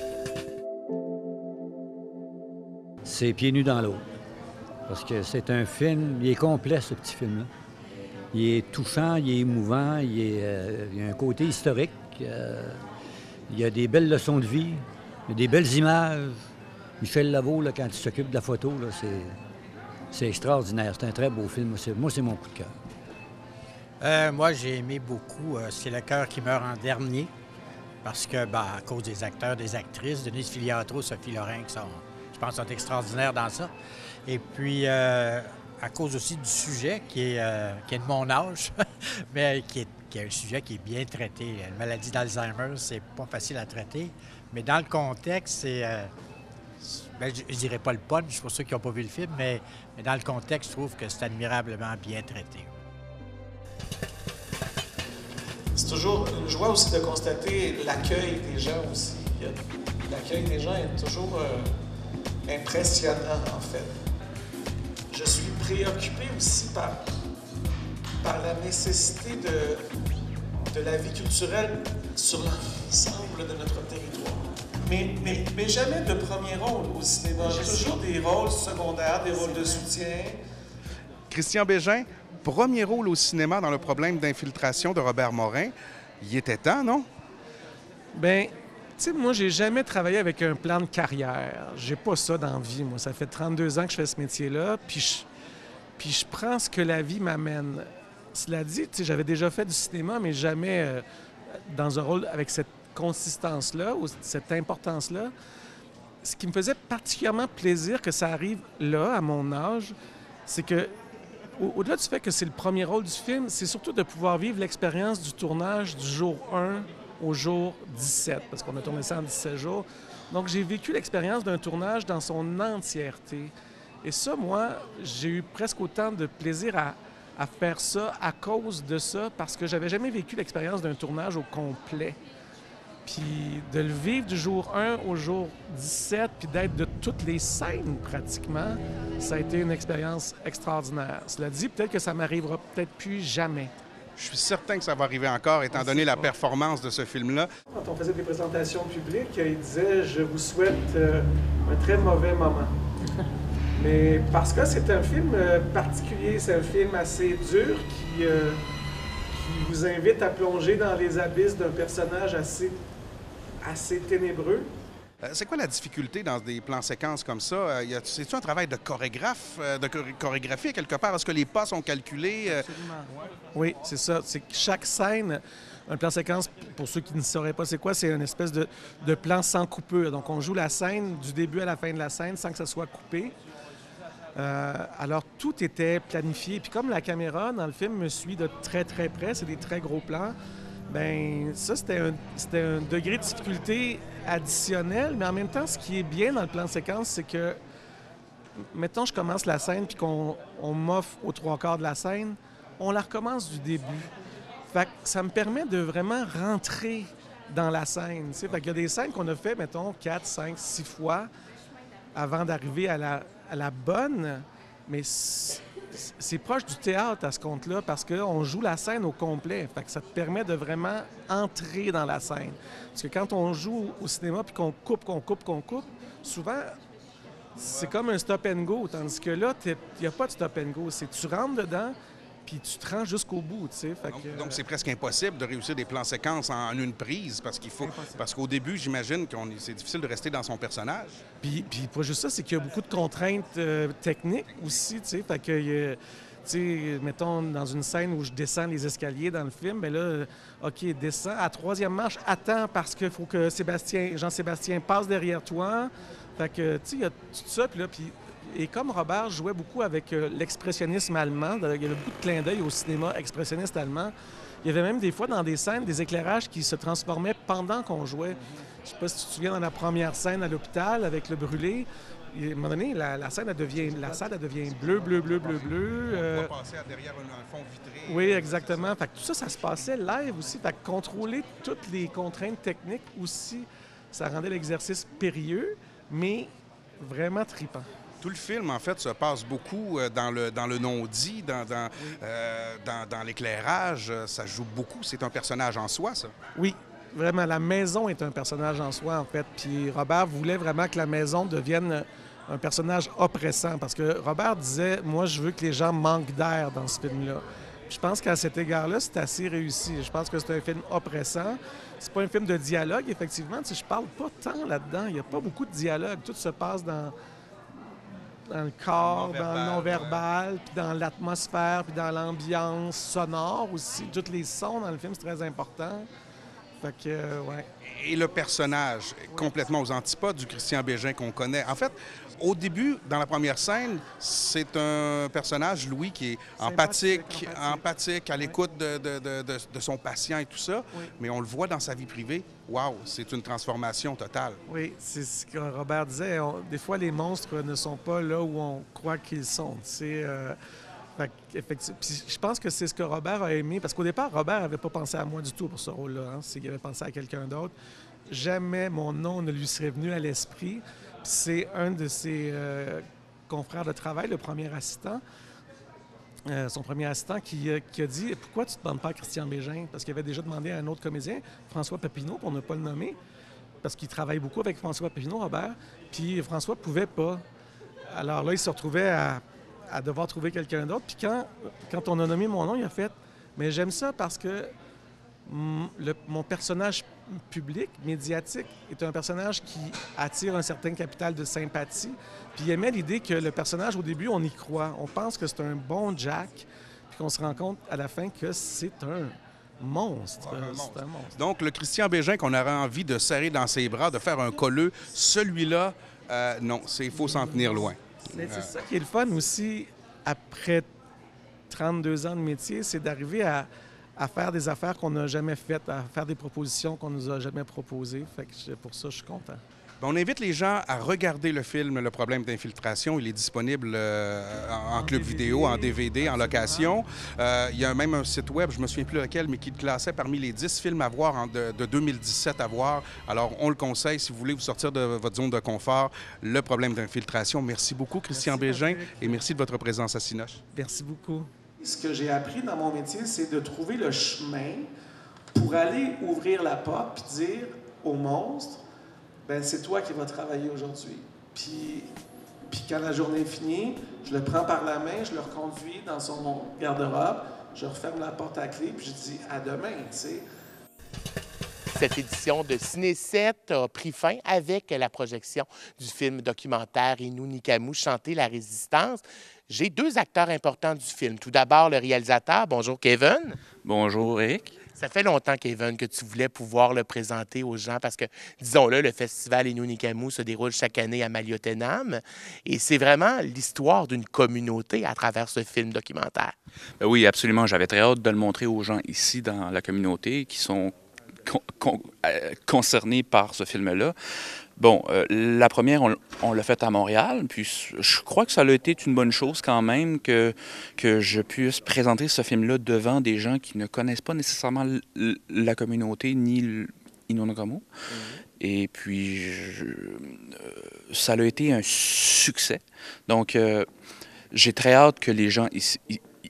Speaker 15: C'est Pieds nus dans l'eau. Parce que c'est un film, il est complet, ce petit film-là. Il est touchant, il est émouvant, il, est, euh, il y a un côté historique. Euh, il y a des belles leçons de vie, il y a des belles images. Michel Lavaud, là, quand il s'occupe de la photo, là, c'est, c'est extraordinaire. C'est un très beau film. Moi, c'est, moi, c'est mon coup de cœur.
Speaker 16: Euh, moi, j'ai aimé beaucoup euh, C'est le cœur qui meurt en dernier, parce que, ben, à cause des acteurs, des actrices, Denise Filiatro, Sophie Lorrain, qui sont, je pense, sont extraordinaires dans ça. Et puis, euh, à cause aussi du sujet, qui est, euh, qui est de mon âge, mais qui est, qui est un sujet qui est bien traité. La maladie d'Alzheimer, c'est pas facile à traiter, mais dans le contexte, c'est... Euh, ben, je, je dirais pas le punch pour ceux qui n'ont pas vu le film, mais, mais dans le contexte, je trouve que c'est admirablement bien traité.
Speaker 17: C'est toujours une joie aussi de constater l'accueil des gens aussi. L'accueil des gens est toujours euh, impressionnant, en fait. Je suis préoccupé aussi par, par la nécessité de, de la vie culturelle sur l'ensemble de notre territoire. Mais, mais, mais jamais de premier rôle au cinéma. J'ai toujours des rôles secondaires, des rôles de soutien.
Speaker 1: Christian Bégin, premier rôle au cinéma dans Le problème d'infiltration de Robert Morin. Il était temps, non?
Speaker 17: Bien, tu sais, moi, j'ai jamais travaillé avec un plan de carrière. J'ai pas ça dans la vie, moi. Ça fait trente-deux ans que je fais ce métier-là, puis je, puis je prends ce que la vie m'amène. Cela dit, tu sais, j'avais déjà fait du cinéma, mais jamais euh, dans un rôle avec cette consistance-là ou cette importance-là. Ce qui me faisait particulièrement plaisir que ça arrive là, à mon âge, c'est que au- au-delà du fait que c'est le premier rôle du film, c'est surtout de pouvoir vivre l'expérience du tournage du jour un au jour dix-sept, parce qu'on a tourné ça en dix-sept jours. Donc, j'ai vécu l'expérience d'un tournage dans son entièreté. Et ça, moi, j'ai eu presque autant de plaisir à, à faire ça à cause de ça, parce que j'avais jamais vécu l'expérience d'un tournage au complet. Puis de le vivre du jour un au jour dix-sept, puis d'être de toutes les scènes pratiquement, ça a été une expérience extraordinaire. Cela dit, peut-être que ça m'arrivera peut-être plus jamais.
Speaker 1: Je suis certain que ça va arriver encore, étant donné la performance de ce film-là.
Speaker 17: Quand on faisait des présentations publiques, il disait « Je vous souhaite euh, un très mauvais moment ». Mais parce que c'est un film euh, particulier, c'est un film assez dur qui, euh, qui vous invite à plonger dans les abysses d'un personnage assez, assez ténébreux.
Speaker 1: Euh, C'est quoi la difficulté dans des plans séquences comme ça? Euh, y a- C'est-tu un travail de chorégraphe, euh, de choré- chorégraphie quelque part? Est-ce que les pas sont calculés? euh?
Speaker 17: Oui, c'est ça. C'est que chaque scène, un plan séquence, pour ceux qui ne sauraient pas c'est quoi, c'est une espèce de, de plan sans coupure. Donc, on joue la scène du début à la fin de la scène sans que ça soit coupé. Euh, alors, tout était planifié. Puis comme la caméra, dans le film, me suit de très, très près, c'est des très gros plans, ben ça, c'était un, c'était un degré de difficulté additionnel. Mais en même temps, ce qui est bien dans le plan séquence, c'est que, mettons, je commence la scène puis qu'on on m'offre aux trois quarts de la scène, on la recommence du début. Fait que ça me permet de vraiment rentrer dans la scène. Tu sais. Fait qu'il y a des scènes qu'on a fait, mettons, quatre, cinq, six fois avant d'arriver à la, à la bonne, mais c'est c'est proche du théâtre à ce compte-là parce qu'on joue la scène au complet. Fait que ça te permet de vraiment entrer dans la scène. Parce que quand on joue au cinéma puis qu'on coupe, qu'on coupe, qu'on coupe, souvent, c'est comme un stop and go. Tandis que là, il n'y a pas de stop and go. C'est tu rentres dedans puis tu te rends jusqu'au bout, tu sais. Fait
Speaker 1: Donc,
Speaker 17: que,
Speaker 1: donc, c'est presque impossible de réussir des plans séquences en une prise parce qu'il faut. Parce qu'au début, j'imagine que c'est difficile de rester dans son personnage.
Speaker 17: Puis, puis pas juste ça, c'est qu'il y a beaucoup de contraintes euh, techniques aussi, tu sais. Fait que, euh, tu sais, mettons, dans une scène où je descends les escaliers dans le film, bien là, euh, OK, descends. À troisième marche, attends parce qu'il faut que Sébastien, Jean-Sébastien passe derrière toi. Fait que, tu sais, il y a tout ça, puis là, puis... Et comme Robert jouait beaucoup avec euh, l'expressionnisme allemand, il y avait beaucoup de clins d'œil au cinéma expressionniste allemand, il y avait même des fois dans des scènes des éclairages qui se transformaient pendant qu'on jouait. Je sais pas si tu te souviens dans la première scène à l'hôpital avec le brûlé, à un moment donné, la, la scène, elle devient, la salle, elle devient bleue, bleu, bleu, bleu, bleu.
Speaker 1: On va passer derrière un, un fond vitré.
Speaker 17: Oui, exactement. Fait que tout ça, ça se passait live aussi. Fait que contrôler toutes les contraintes techniques aussi, ça rendait l'exercice périlleux, mais vraiment tripant.
Speaker 1: Tout le film, en fait, se passe beaucoup euh, dans le, dans le non-dit, dans, dans, euh, dans, dans l'éclairage. Ça joue beaucoup. C'est un personnage en soi, ça.
Speaker 17: Oui, vraiment. La maison est un personnage en soi, en fait. Puis Robert voulait vraiment que la maison devienne un personnage oppressant. Parce que Robert disait, moi, je veux que les gens manquent d'air dans ce film-là. Puis je pense qu'à cet égard-là, c'est assez réussi. Je pense que c'est un film oppressant. C'est pas un film de dialogue, effectivement. Tu sais, je parle pas tant là-dedans. Il n'y a pas beaucoup de dialogue. Tout se passe dans... dans le corps, dans le non-verbal, puis dans l'atmosphère, puis dans l'ambiance sonore aussi. Tous les sons dans le film, c'est très important. Fait que, euh, ouais.
Speaker 1: Et le personnage, complètement aux antipodes du Christian Bégin qu'on connaît. En fait, au début, dans la première scène, c'est un personnage, Louis, qui est empathique, empathique, empathique à l'écoute de, de, de, de, de son patient et tout ça. Oui. Mais on le voit dans sa vie privée. Waouh, c'est une transformation totale.
Speaker 17: Oui, c'est ce que Robert disait. On, des fois, les monstres ne sont pas là où on croit qu'ils sont. C'est... Euh... Puis je pense que c'est ce que Robert a aimé, parce qu'au départ, Robert n'avait pas pensé à moi du tout pour ce rôle-là. Hein. C'est qu'il avait pensé à quelqu'un d'autre. Jamais mon nom ne lui serait venu à l'esprit. C'est un de ses euh, confrères de travail, le premier assistant, euh, son premier assistant, qui, euh, qui a dit « Pourquoi tu ne te demandes pas à Christian Bégin? » Parce qu'il avait déjà demandé à un autre comédien, François Papineau, pour ne pas le nommer, parce qu'il travaille beaucoup avec François Papineau, Robert, puis François ne pouvait pas. Alors là, il se retrouvait à... à devoir trouver quelqu'un d'autre. Puis quand, quand on a nommé mon nom, il a fait « Mais j'aime ça parce que m- le, mon personnage public, médiatique, est un personnage qui attire un certain capital de sympathie. » Puis il aimait l'idée que le personnage, au début, on y croit. On pense que c'est un bon Jack, puis qu'on se rend compte à la fin que c'est un monstre.
Speaker 1: Ah, un
Speaker 17: c'est
Speaker 1: monstre.
Speaker 17: un monstre.
Speaker 1: Donc, le Christian Bégin qu'on aurait envie de serrer dans ses bras, de faire un colleux, celui-là, euh, non, il faut s'en tenir loin.
Speaker 17: Mais c'est ça qui est le fun aussi, après trente-deux ans de métier, c'est d'arriver à, à faire des affaires qu'on n'a jamais faites, à faire des propositions qu'on nous a jamais proposées. Fait que pour ça, je suis content.
Speaker 1: On invite les gens à regarder le film Le problème d'infiltration. Il est disponible euh, en, en club vidéo, en D V D, en location. Euh, il y a même un site web, je ne me souviens plus lequel, mais qui le classait parmi les dix films à voir en, de, de deux mille dix-sept à voir. Alors, on le conseille si vous voulez vous sortir de votre zone de confort. Le problème d'infiltration. Merci beaucoup, Christian Bégin, et merci de votre présence à Cinoche.
Speaker 17: Merci beaucoup. Ce que j'ai appris dans mon métier, c'est de trouver le chemin pour aller ouvrir la porte et dire au monstre, ben c'est toi qui vas travailler aujourd'hui. Puis, puis quand la journée est finie, je le prends par la main, je le reconduis dans son garde-robe, je referme la porte à clé, puis je dis à demain, tu sais.
Speaker 8: Cette édition de Ciné sept a pris fin avec la projection du film documentaire Innu-Nikamu, Chanter la résistance. J'ai deux acteurs importants du film. Tout d'abord, le réalisateur. Bonjour, Kevin.
Speaker 18: Bonjour, Eric.
Speaker 8: Ça fait longtemps, Kevin, que tu voulais pouvoir le présenter aux gens parce que, disons-le, le festival Innu-Nikamu se déroule chaque année à Maliotenam et c'est vraiment l'histoire d'une communauté à travers ce film documentaire.
Speaker 18: Ben oui, absolument. J'avais très hâte de le montrer aux gens ici dans la communauté qui sont con con euh, concernés par ce film-là. Bon, euh, la première, on, on l'a faite à Montréal, puis je crois que ça a été une bonne chose quand même que, que je puisse présenter ce film-là devant des gens qui ne connaissent pas nécessairement la communauté ni Innu-Nikamu. Mm-hmm. Et puis, je, euh, ça a été un succès. Donc, euh, j'ai très hâte que les gens ici,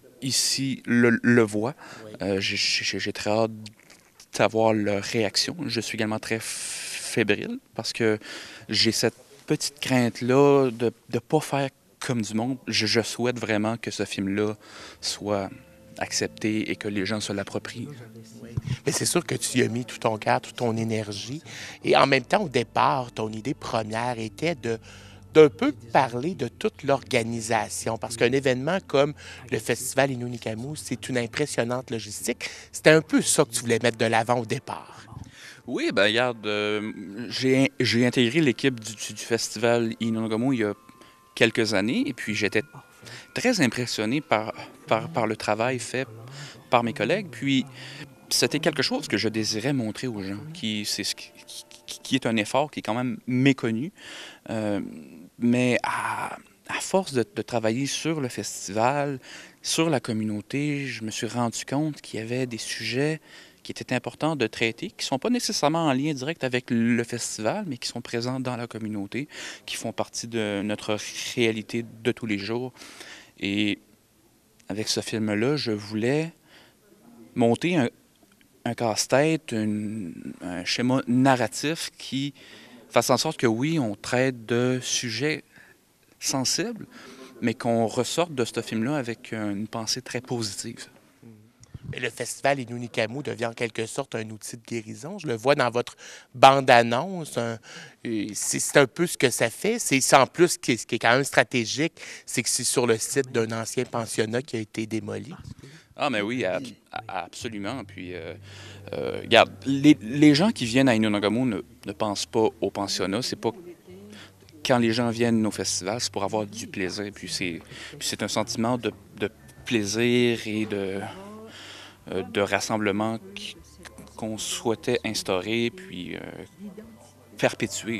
Speaker 18: ici le, le voient. Oui. Euh, j'ai très hâte d'avoir leur réaction. Je suis également très fébrile parce que j'ai cette petite crainte-là de ne pas faire comme du monde. Je, je souhaite vraiment que ce film-là soit accepté et que les gens se l'approprient.
Speaker 8: Oui. Mais c'est sûr que tu y as mis tout ton cœur, toute ton énergie. Et en même temps, au départ, ton idée première était de d'un peu parler de toute l'organisation, parce qu'un événement comme le Festival Innu-Nikamu, c'est une impressionnante logistique. C'était un peu ça que tu voulais mettre de l'avant au départ.
Speaker 18: Oui, bien, regarde, euh, j'ai intégré l'équipe du, du Festival Innu-Nikamu il y a quelques années, et puis j'étais très impressionné par, par, par le travail fait par mes collègues, puis c'était quelque chose que je désirais montrer aux gens, qui, c'est ce qui, qui, qui est un effort qui est quand même méconnu, euh, mais à, à force de, de travailler sur le festival, sur la communauté, je me suis rendu compte qu'il y avait des sujets qui étaient importants de traiter, qui ne sont pas nécessairement en lien direct avec le festival, mais qui sont présents dans la communauté, qui font partie de notre réalité de tous les jours. Et avec ce film-là, je voulais monter un, un casse-tête, un schéma narratif qui fasse en sorte que oui, on traite de sujets sensibles, mais qu'on ressorte de ce film-là avec une pensée très positive.
Speaker 8: Mais le festival Innu-Nikamu devient en quelque sorte un outil de guérison. Je le vois dans votre bande-annonce. C'est un peu ce que ça fait. C'est en plus ce qui est, ce qui est quand même stratégique, c'est que c'est sur le site d'un ancien pensionnat qui a été démoli.
Speaker 18: Ah, mais oui, ab absolument. Puis, euh, euh, regarde, les, les gens qui viennent à Innu-Nikamu ne, ne pensent pas au pensionnat. C'est pas quand les gens viennent au festival, c'est pour avoir du plaisir. Puis c'est un sentiment de, de plaisir et de, euh, de rassemblement qu'on souhaitait instaurer puis euh, perpétuer.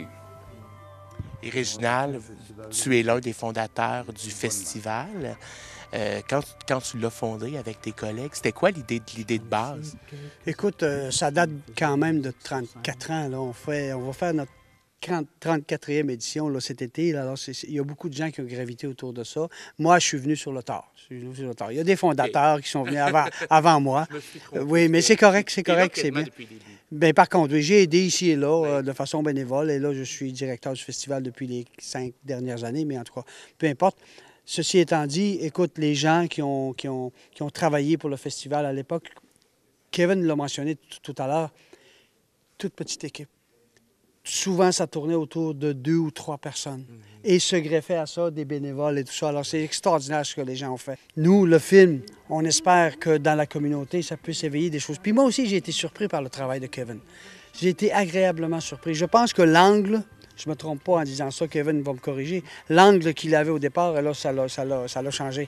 Speaker 8: Et Réginald, tu es l'un des fondateurs du festival. Euh, quand, quand tu l'as fondé avec tes collègues, c'était quoi l'idée l'idée de base?
Speaker 19: Écoute, euh, ça date quand même de trente-quatre ans. Là. On, fait, on va faire notre trente-quatrième édition là, cet été. Là. Alors, il y a beaucoup de gens qui ont gravité autour de ça. Moi, je suis venu sur le tard. Je suis venu sur le tard. Il y a des fondateurs qui sont venus avant, avant moi. Euh, oui, mais c'est correct, c'est correct, c'est bien. Bien, par contre, oui, j'ai aidé ici et là oui. euh, de façon bénévole. Et là, je suis directeur du festival depuis les cinq dernières années, mais en tout cas, peu importe. Ceci étant dit, écoute, les gens qui ont, qui ont, qui ont travaillé pour le festival à l'époque, Kevin l'a mentionné tout à l'heure, toute petite équipe. Souvent, ça tournait autour de deux ou trois personnes. Mm-hmm. Et se greffait à ça des bénévoles et tout ça. Alors, c'est extraordinaire ce que les gens ont fait. Nous, le film, on espère que dans la communauté, ça puisse éveiller des choses. Puis moi aussi, j'ai été surpris par le travail de Kevin. J'ai été agréablement surpris. Je pense que l'angle... Je ne me trompe pas en disant ça, Kevin va me corriger. L'angle qu'il avait au départ, là, ça l'a ça l'a changé. Oui.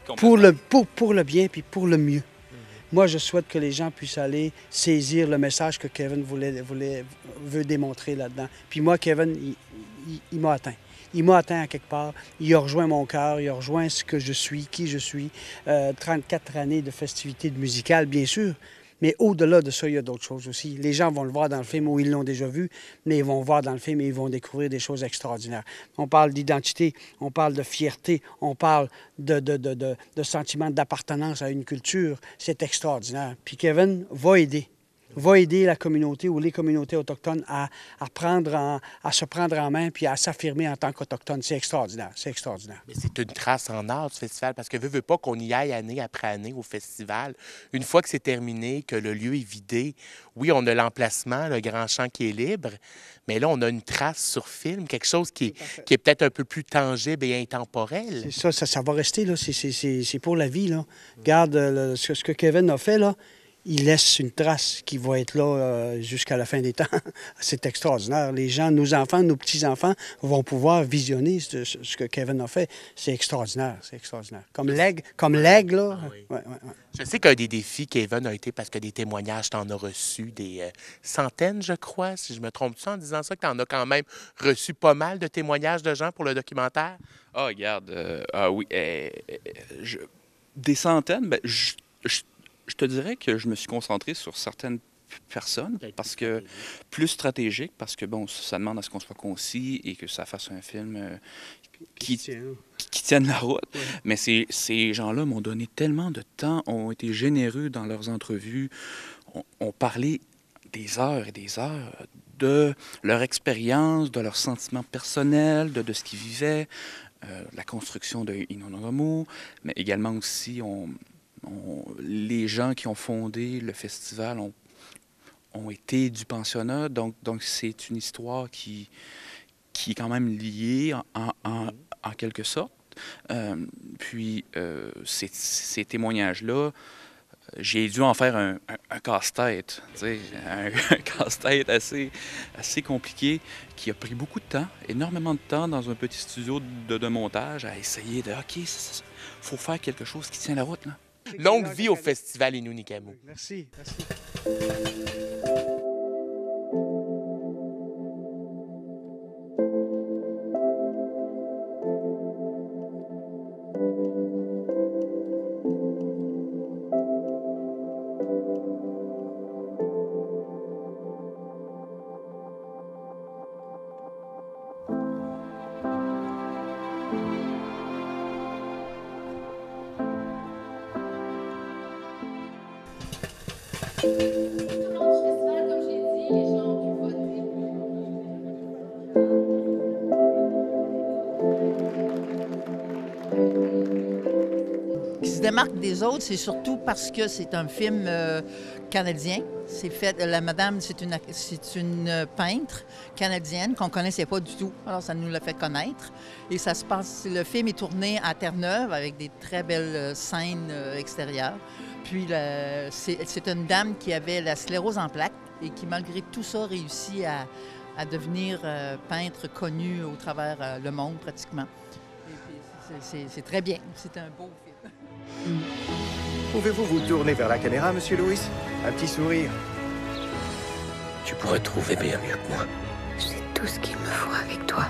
Speaker 19: pour le, pour, pour le bien puis pour le mieux. Moi, je souhaite que les gens puissent aller saisir le message que Kevin voulait, voulait, veut démontrer là-dedans. Puis moi, Kevin, il, il, il m'a atteint. Il m'a atteint à quelque part. Il a rejoint mon cœur, il a rejoint ce que je suis, qui je suis. Euh, trente-quatre années de festivités musicales, bien sûr. Mais au-delà de ça, il y a d'autres choses aussi. Les gens vont le voir dans le film où ils l'ont déjà vu, mais ils vont le voir dans le film et ils vont découvrir des choses extraordinaires. On parle d'identité, on parle de fierté, on parle de, de, de, de, de sentiment d'appartenance à une culture. C'est extraordinaire. Puis Kevin va aider. va aider la communauté ou les communautés autochtones à, à, prendre en, à se prendre en main puis à s'affirmer en tant qu'Autochtones. C'est extraordinaire, c'est extraordinaire.
Speaker 8: Mais c'est une trace en or du festival, parce que veut, veut pas qu'on y aille année après année au festival. Une fois que c'est terminé, que le lieu est vidé, oui, on a l'emplacement, le grand champ qui est libre, mais là, on a une trace sur film, quelque chose qui est, qui est peut-être un peu plus tangible et intemporel.
Speaker 19: C'est ça, ça, ça va rester, là. C'est pour la vie, là. Regarde le, ce, ce que Kevin a fait, là. Il laisse une trace qui va être là euh, jusqu'à la fin des temps. C'est extraordinaire. Les gens, nos enfants, nos petits-enfants vont pouvoir visionner ce, ce que Kevin a fait. C'est extraordinaire, c'est extraordinaire. Comme l'aigle, comme l'aigle, là.
Speaker 8: Ah oui.
Speaker 19: Ouais, ouais, ouais.
Speaker 8: Je sais qu'un des défis, Kevin, a été parce que des témoignages, tu en as reçu des euh, centaines, je crois, si je me trompe-tu en disant ça, que tu en as quand même reçu pas mal de témoignages de gens pour le documentaire?
Speaker 18: Ah, regarde, euh, ah oui, euh, je, des centaines, ben, je, je Je te dirais que je me suis concentré sur certaines personnes, parce que plus stratégique, parce que bon, ça demande à ce qu'on soit concis et que ça fasse un film euh, qui, qui, qui tienne la route. Ouais. Mais ces, ces gens-là m'ont donné tellement de temps, ont été généreux dans leurs entrevues, ont, ont parlé des heures et des heures de leur expérience, de leurs sentiments personnels, de, de ce qu'ils vivaient, euh, la construction de Inonagamu, mais également aussi on On, les gens qui ont fondé le festival ont, ont été du pensionnat, donc donc c'est une histoire qui, qui est quand même liée en, en, en, en quelque sorte. Euh, puis euh, ces, ces témoignages-là, j'ai dû en faire un, un, un casse-tête, un, un casse-tête assez, assez compliqué qui a pris beaucoup de temps, énormément de temps dans un petit studio de, de montage à essayer de, OK, il faut faire quelque chose qui tient la route, là.
Speaker 8: Longue vie au Festival Inunikamu.
Speaker 19: Merci, merci.
Speaker 20: Démarque des autres, c'est surtout parce que c'est un film euh, canadien. C'est fait, la madame, c'est une, c'est une peintre canadienne qu'on ne connaissait pas du tout. Alors, ça nous l'a fait connaître. Et ça se passe, le film est tourné à Terre-Neuve avec des très belles scènes euh, extérieures. Puis, c'est une dame qui avait la sclérose en plaques et qui, malgré tout ça, réussit à, à devenir euh, peintre connu au travers euh, le monde, pratiquement. C'est très bien. C'est un beau film.
Speaker 21: Pouvez-vous vous tourner vers la caméra, Monsieur Lewis? Un petit sourire.
Speaker 22: Tu pourrais trouver bien mieux que moi.
Speaker 23: C'est tout ce qu'il me faut avec toi.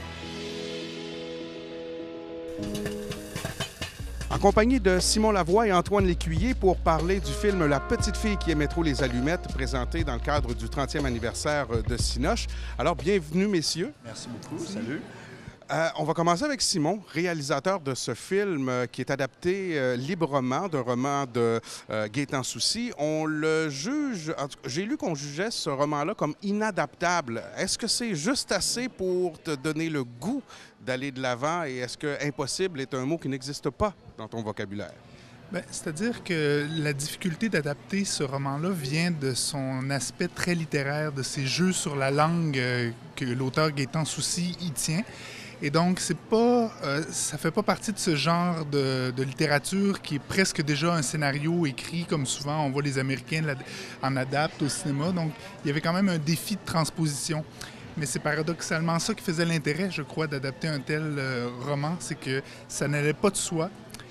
Speaker 1: En compagnie de Simon Lavoie et Antoine Lécuyer pour parler du film La petite fille qui aimait trop les allumettes, présenté dans le cadre du trentième anniversaire de Cinoche. Alors, bienvenue, messieurs.
Speaker 2: Merci beaucoup. Merci. Salut.
Speaker 1: Euh, on va commencer avec Simon, réalisateur de ce film euh, qui est adapté euh, librement d'un roman de euh, Gaétan Soucy. On le juge, j'ai lu qu'on jugeait ce roman-là comme inadaptable. Est-ce que c'est juste assez pour te donner le goût d'aller de l'avant et est-ce que impossible est un mot qui n'existe pas dans ton vocabulaire?
Speaker 24: C'est-à-dire que la difficulté d'adapter ce roman-là vient de son aspect très littéraire, de ses jeux sur la langue euh, que l'auteur Gaétan Soucy y tient. Et donc, c'est pas, euh, ça fait pas partie de ce genre de, de littérature qui est presque déjà un scénario écrit, comme souvent on voit les Américains en adaptent au cinéma. Donc, il y avait quand même un défi de transposition. Mais c'est paradoxalement ça qui faisait l'intérêt, je crois, d'adapter un tel euh, roman, c'est que ça n'allait pas de soi.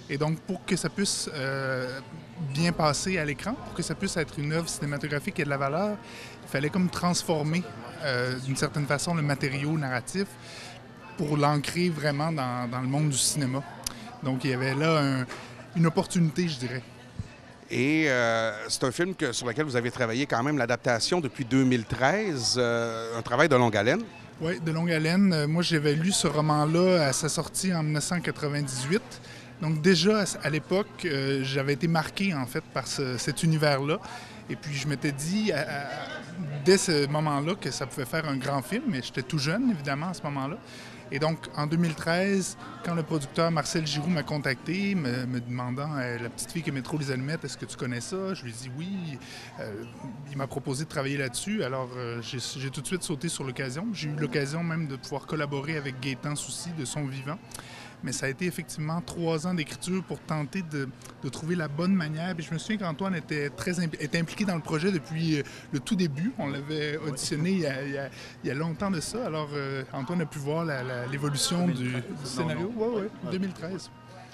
Speaker 24: Et donc, pour que ça puisse euh, bien passer à l'écran, pour que ça puisse être une œuvre cinématographique et de la valeur, il fallait comme transformer euh, d'une certaine façon le matériau narratif pour l'ancrer vraiment dans, dans le monde du cinéma. Donc, il y avait là un, une opportunité, je dirais.
Speaker 1: Et euh, c'est un film que, sur lequel vous avez travaillé quand même l'adaptation depuis deux mille treize, euh, un travail de longue haleine.
Speaker 24: Oui, de longue haleine. Euh, moi, j'avais lu ce roman-là à sa sortie en mille neuf cent quatre-vingt-dix-huit. Donc déjà, à, à l'époque, euh, j'avais été marqué, en fait, par ce, cet univers-là. Et puis, je m'étais dit, à, à, dès ce moment-là, que ça pouvait faire un grand film, mais j'étais tout jeune, évidemment, à ce moment-là. Et donc, en deux mille treize, quand le producteur Marcel Giroux m'a contacté, me, me demandant euh, « La petite fille qui aimait trop les allumettes, est-ce que tu connais ça? » Je lui ai dit oui. Euh, il m'a proposé de travailler là-dessus. Alors, euh, j'ai, j'ai tout de suite sauté sur l'occasion. J'ai eu l'occasion même de pouvoir collaborer avec Gaétan Soucy de Son Vivant. Mais ça a été effectivement trois ans d'écriture pour tenter de, de trouver la bonne manière. Puis je me souviens qu'Antoine était très impl- était impliqué dans le projet depuis euh, le tout début. On l'avait auditionné il y a, il y a, il y a longtemps de ça. Alors euh, Antoine a pu voir la, la, l'évolution du, du scénario. Oui, oui, deux mille treize.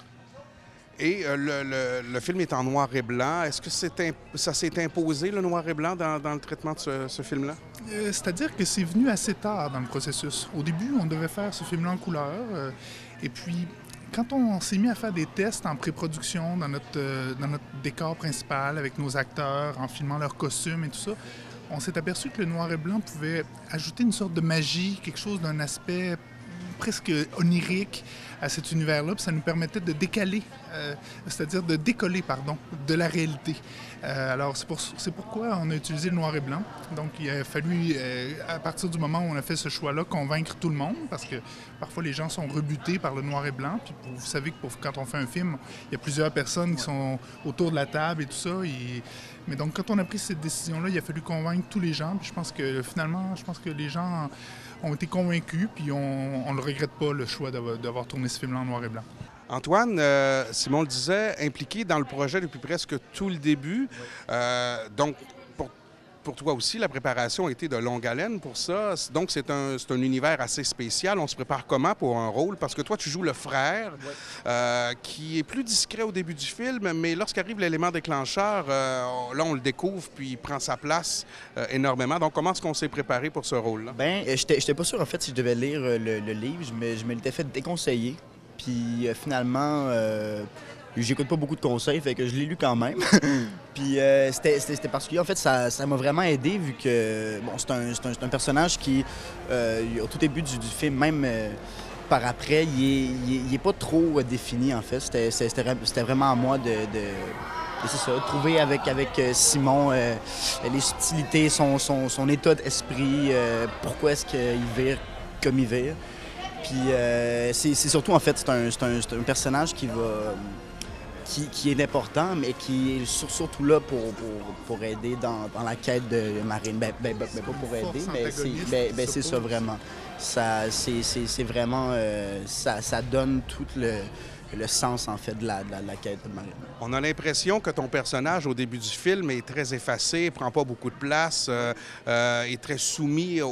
Speaker 1: Et euh, le, le, le film est en noir et blanc. Est-ce que c'est imp- ça s'est imposé, le noir et blanc, dans, dans le traitement de ce, ce film-là?
Speaker 24: Euh, c'est-à-dire que c'est venu assez tard dans le processus. Au début, on devait faire ce film-là en couleur. Euh, et puis, quand on s'est mis à faire des tests en pré-production dans notre, euh, dans notre décor principal, avec nos acteurs, en filmant leurs costumes et tout ça, on s'est aperçu que le noir et blanc pouvait ajouter une sorte de magie, quelque chose d'un aspect presque onirique à cet univers-là, puis ça nous permettait de décaler, euh, c'est-à-dire de décoller, pardon, de la réalité. Euh, alors, c'est, pour, c'est pourquoi on a utilisé le noir et blanc. Donc, il a fallu, euh, à partir du moment où on a fait ce choix-là, convaincre tout le monde, parce que parfois, les gens sont rebutés par le noir et blanc. Puis, pour, vous savez que pour, quand on fait un film, il y a plusieurs personnes qui sont autour de la table et tout ça. Et, mais donc, quand on a pris cette décision-là, il a fallu convaincre tous les gens. Puis, je pense que, finalement, je pense que les gens ont été convaincus, puis on ne le regrette pas, le choix d'avoir, d'avoir tourné ce film-là en noir et blanc.
Speaker 1: Antoine, euh, Simon le disait, impliqué dans le projet depuis presque tout le début. Euh, donc, pour, pour toi aussi, la préparation a été de longue haleine pour ça. Donc, c'est un, c'est un univers assez spécial. On se prépare comment pour un rôle? Parce que toi, tu joues le frère, euh, qui est plus discret au début du film, mais lorsqu'arrive l'élément déclencheur, euh, là, on le découvre, puis il prend sa place euh, énormément. Donc, comment est-ce qu'on s'est préparé pour ce rôle-là?
Speaker 3: Bien, j'étais, j'étais pas sûr, en fait, si je devais lire le, le livre. Je me, je me l'étais fait déconseiller. Puis euh, finalement, euh, j'écoute pas beaucoup de conseils, fait que je l'ai lu quand même. Puis euh, c'était, c'était, c'était particulier. En fait, ça, ça m'a vraiment aidé vu que bon, c'est un, c'est un, c'est un personnage qui, euh, au tout début du, du film, même euh, par après, il est, il est, il est pas trop défini, en fait. C'était, c'était, c'était vraiment à moi de... de c'est ça, trouver avec, avec Simon euh, les subtilités, son, son, son état d'esprit, euh, pourquoi est-ce qu'il vire comme il vire. Puis euh, c'est, c'est surtout, en fait, c'est un, c'est un, c'est un personnage qui va... Qui, qui est important, mais qui est sur, surtout là pour, pour, pour aider dans, dans la quête de Marine. Ben, ben, ben, ben pas pour aider, mais c'est, ben, ben, c'est ça vraiment. Ça, c'est, c'est, c'est vraiment... Euh, ça, ça donne tout le... le sens, en fait, de la, de la, de la quête de Marine.
Speaker 1: On a l'impression que ton personnage, au début du film, est très effacé, prend pas beaucoup de place, euh, euh, est très soumis au,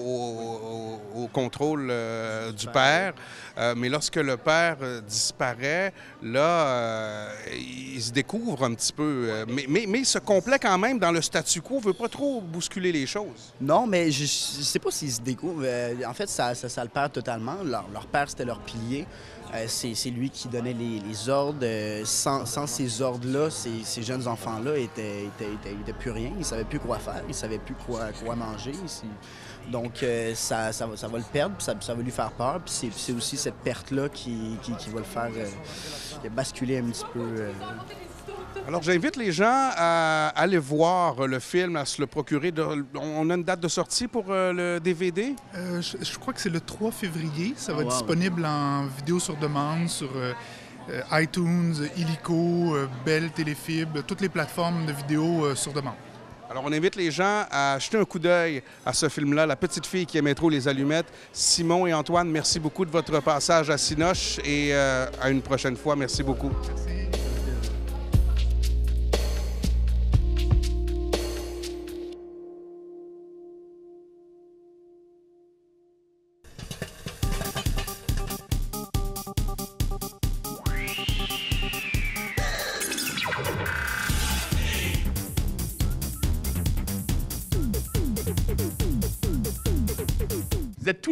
Speaker 1: au, au contrôle euh, du père. Euh, mais lorsque le père euh, disparaît, là, euh, il se découvre un petit peu. Euh, mais, mais, mais il se complaît quand même dans le statu quo, veut pas trop bousculer les choses.
Speaker 3: Non, mais je, je sais pas s'ils se découvrent. Euh, en fait, ça, ça, ça le perd totalement. Leur, leur père, c'était leur pilier. Euh, c'est, c'est lui qui donnait les, les ordres. Euh, sans, sans ces ordres-là, ces, ces jeunes enfants-là étaient, étaient, étaient, étaient plus rien. Ils ne savaient plus quoi faire. Ils ne savaient plus quoi, quoi manger. Ici. Donc, euh, ça, ça, va, ça va le perdre, puis ça, ça va lui faire peur. Puis c'est, c'est aussi cette perte-là qui, qui, qui va le faire euh, basculer un petit peu. Euh...
Speaker 1: Alors, j'invite les gens à aller voir le film, à se le procurer. On a une date de sortie pour le D V D?
Speaker 24: Euh, je, je crois que c'est le trois février. Ça va
Speaker 3: oh,
Speaker 24: être
Speaker 3: wow.
Speaker 24: disponible en vidéo sur demande sur euh, iTunes, Illico, euh, Bell, Téléfib, toutes les plateformes de vidéo euh, sur demande.
Speaker 1: Alors, on invite les gens à jeter un coup d'œil à ce film-là, La petite fille qui aimait trop les allumettes. Simon et Antoine, merci beaucoup de votre passage à Cinoche et euh, à une prochaine fois. Merci beaucoup.
Speaker 24: Merci.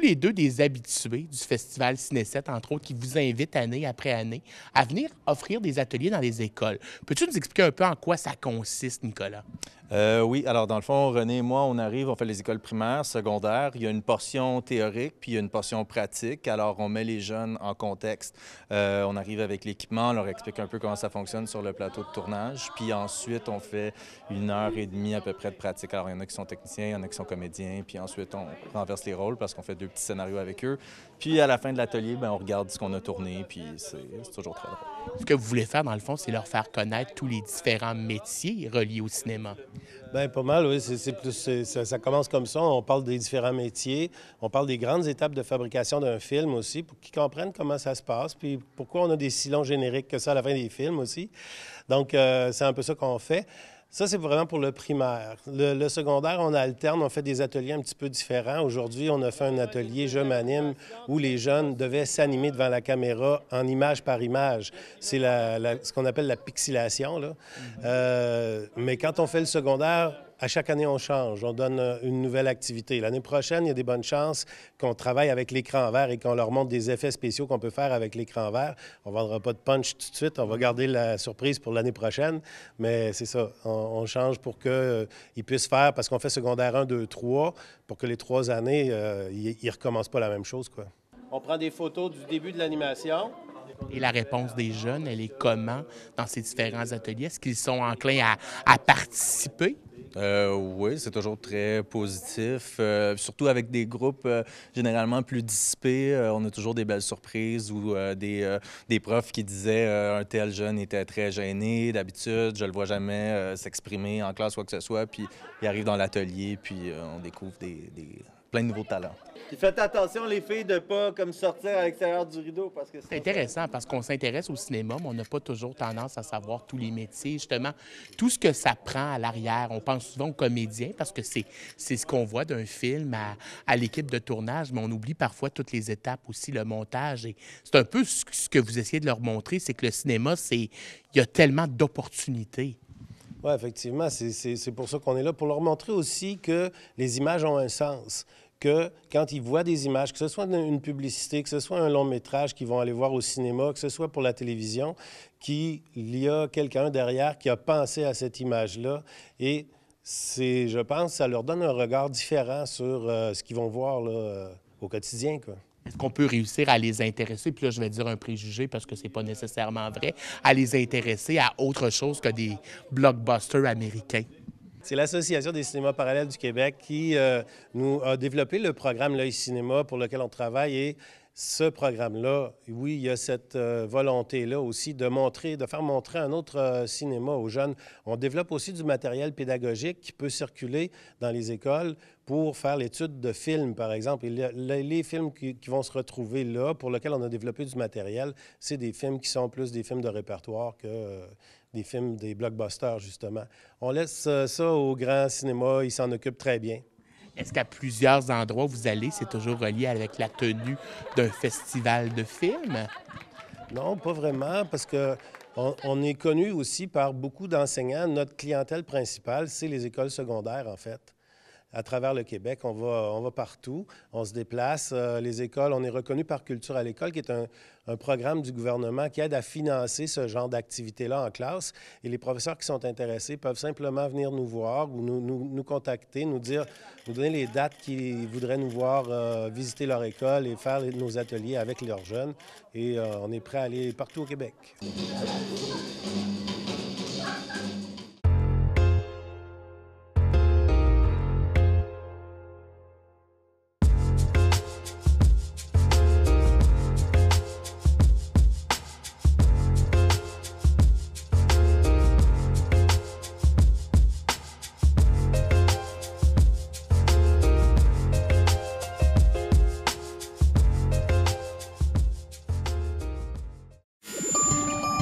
Speaker 8: les deux des habitués du Festival Ciné sept, entre autres, qui vous invitent année après année à venir offrir des ateliers dans les écoles. Peux-tu nous expliquer un peu en quoi ça consiste, Nicolas?
Speaker 4: Euh, oui, alors dans le fond, René et moi, on arrive, on fait les écoles primaires, secondaires. Il y a une portion théorique, puis il y a une portion pratique. Alors, on met les jeunes en contexte. Euh, on arrive avec l'équipement, on leur explique un peu comment ça fonctionne sur le plateau de tournage. Puis ensuite, on fait une heure et demie à peu près de pratique. Alors, il y en a qui sont techniciens, il y en a qui sont comédiens. Puis ensuite, on renverse les rôles parce qu'on fait deux petits scénarios avec eux. Puis à la fin de l'atelier, bien, on regarde ce qu'on a tourné, puis c'est toujours très drôle.
Speaker 8: Ce que vous voulez faire, dans le fond, c'est leur faire connaître tous les différents métiers reliés au cinéma.
Speaker 5: Bien, pas mal, oui. C'est plus, ça, ça commence comme ça. On parle des différents métiers. On parle des grandes étapes de fabrication d'un film aussi, pour qu'ils comprennent comment ça se passe, puis pourquoi on a des si longs génériques que ça à la fin des films aussi. Donc, euh, c'est un peu ça qu'on fait. Ça, c'est vraiment pour le primaire. Le, le secondaire, on alterne, on fait des ateliers un petit peu différents. Aujourd'hui, on a fait un atelier « Je m'anime » où les jeunes devaient s'animer devant la caméra en image par image. C'est la, la, ce qu'on appelle la pixelation, là. Mm-hmm. euh, mais quand on fait le secondaire, à chaque année, on change, on donne une nouvelle activité. L'année prochaine, il y a des bonnes chances qu'on travaille avec l'écran vert et qu'on leur montre des effets spéciaux qu'on peut faire avec l'écran vert. On ne vendra pas de punch tout de suite, on va garder la surprise pour l'année prochaine, mais c'est ça, on, on change pour qu'ils euh, puissent faire, parce qu'on fait secondaire un, deux, trois, pour que les trois années, euh, ils ne recommencent pas la même chose, quoi. On prend des photos du début de l'animation.
Speaker 8: Et la réponse des jeunes, elle est comment dans ces différents ateliers? Est-ce qu'ils sont enclins à, à participer?
Speaker 4: Euh, oui, c'est toujours très positif, euh, surtout avec des groupes euh, généralement plus dissipés. Euh, on a toujours des belles surprises ou euh, des, euh, des profs qui disaient euh, un tel jeune était très gêné d'habitude, je le vois jamais euh, s'exprimer en classe ou quoi que ce soit, puis il arrive dans l'atelier, puis euh, on découvre des, des, plein de nouveaux talents.
Speaker 5: Puis faites attention, les filles, de ne pas comme sortir à l'extérieur du rideau. parce que
Speaker 8: C'est intéressant parce qu'on s'intéresse au cinéma, mais on n'a pas toujours tendance à savoir tous les métiers. Justement, tout ce que ça prend à l'arrière. On pense souvent aux comédiens parce que c'est c'est ce qu'on voit d'un film à, à l'équipe de tournage, mais on oublie parfois toutes les étapes aussi, le montage. Et c'est un peu ce que vous essayez de leur montrer, c'est que le cinéma, c'est il y a tellement d'opportunités.
Speaker 5: Oui, effectivement, c'est pour ça qu'on est là, pour leur montrer aussi que les images ont un sens. Que quand ils voient des images, que ce soit une publicité, que ce soit un long métrage qu'ils vont aller voir au cinéma, que ce soit pour la télévision, qu'il y a quelqu'un derrière qui a pensé à cette image-là. Et c'est, je pense, ça leur donne un regard différent sur euh, ce qu'ils vont voir là, euh, au quotidien, quoi.
Speaker 8: Est-ce qu'on peut réussir à les intéresser, puis là, je vais dire un préjugé parce que c'est pas nécessairement vrai, à les intéresser à autre chose que des blockbusters américains?
Speaker 5: C'est l'Association des cinémas parallèles du Québec qui euh, nous a développé le programme L'Œil Cinéma pour lequel on travaille. Et ce programme-là, oui, il y a cette euh, volonté-là aussi de montrer, de faire montrer un autre euh, cinéma aux jeunes. On développe aussi du matériel pédagogique qui peut circuler dans les écoles pour faire l'étude de films, par exemple. Et les, les films qui, qui vont se retrouver là, pour lesquels on a développé du matériel, c'est des films qui sont plus des films de répertoire que euh, des films, des blockbusters, justement. On laisse euh, ça au grand cinéma, ils s'en occupent très bien.
Speaker 8: Est-ce qu'à plusieurs endroits où vous allez, c'est toujours relié avec la tenue d'un festival de films?
Speaker 5: Non, pas vraiment, parce que on, on est connu aussi par beaucoup d'enseignants. Notre clientèle principale, c'est les écoles secondaires, en fait. À travers le Québec, on va, on va partout, on se déplace. Euh, les écoles, on est reconnu par Culture à l'école, qui est un, un programme du gouvernement qui aide à financer ce genre d'activité-là en classe. Et les professeurs qui sont intéressés peuvent simplement venir nous voir ou nous, nous, nous contacter, nous dire, nous donner les dates qu'ils voudraient nous voir euh, visiter leur école et faire nos ateliers avec leurs jeunes. Et euh, on est prêt à aller partout au Québec.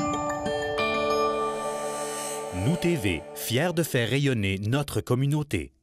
Speaker 6: Nous T V, fiers de faire rayonner notre communauté.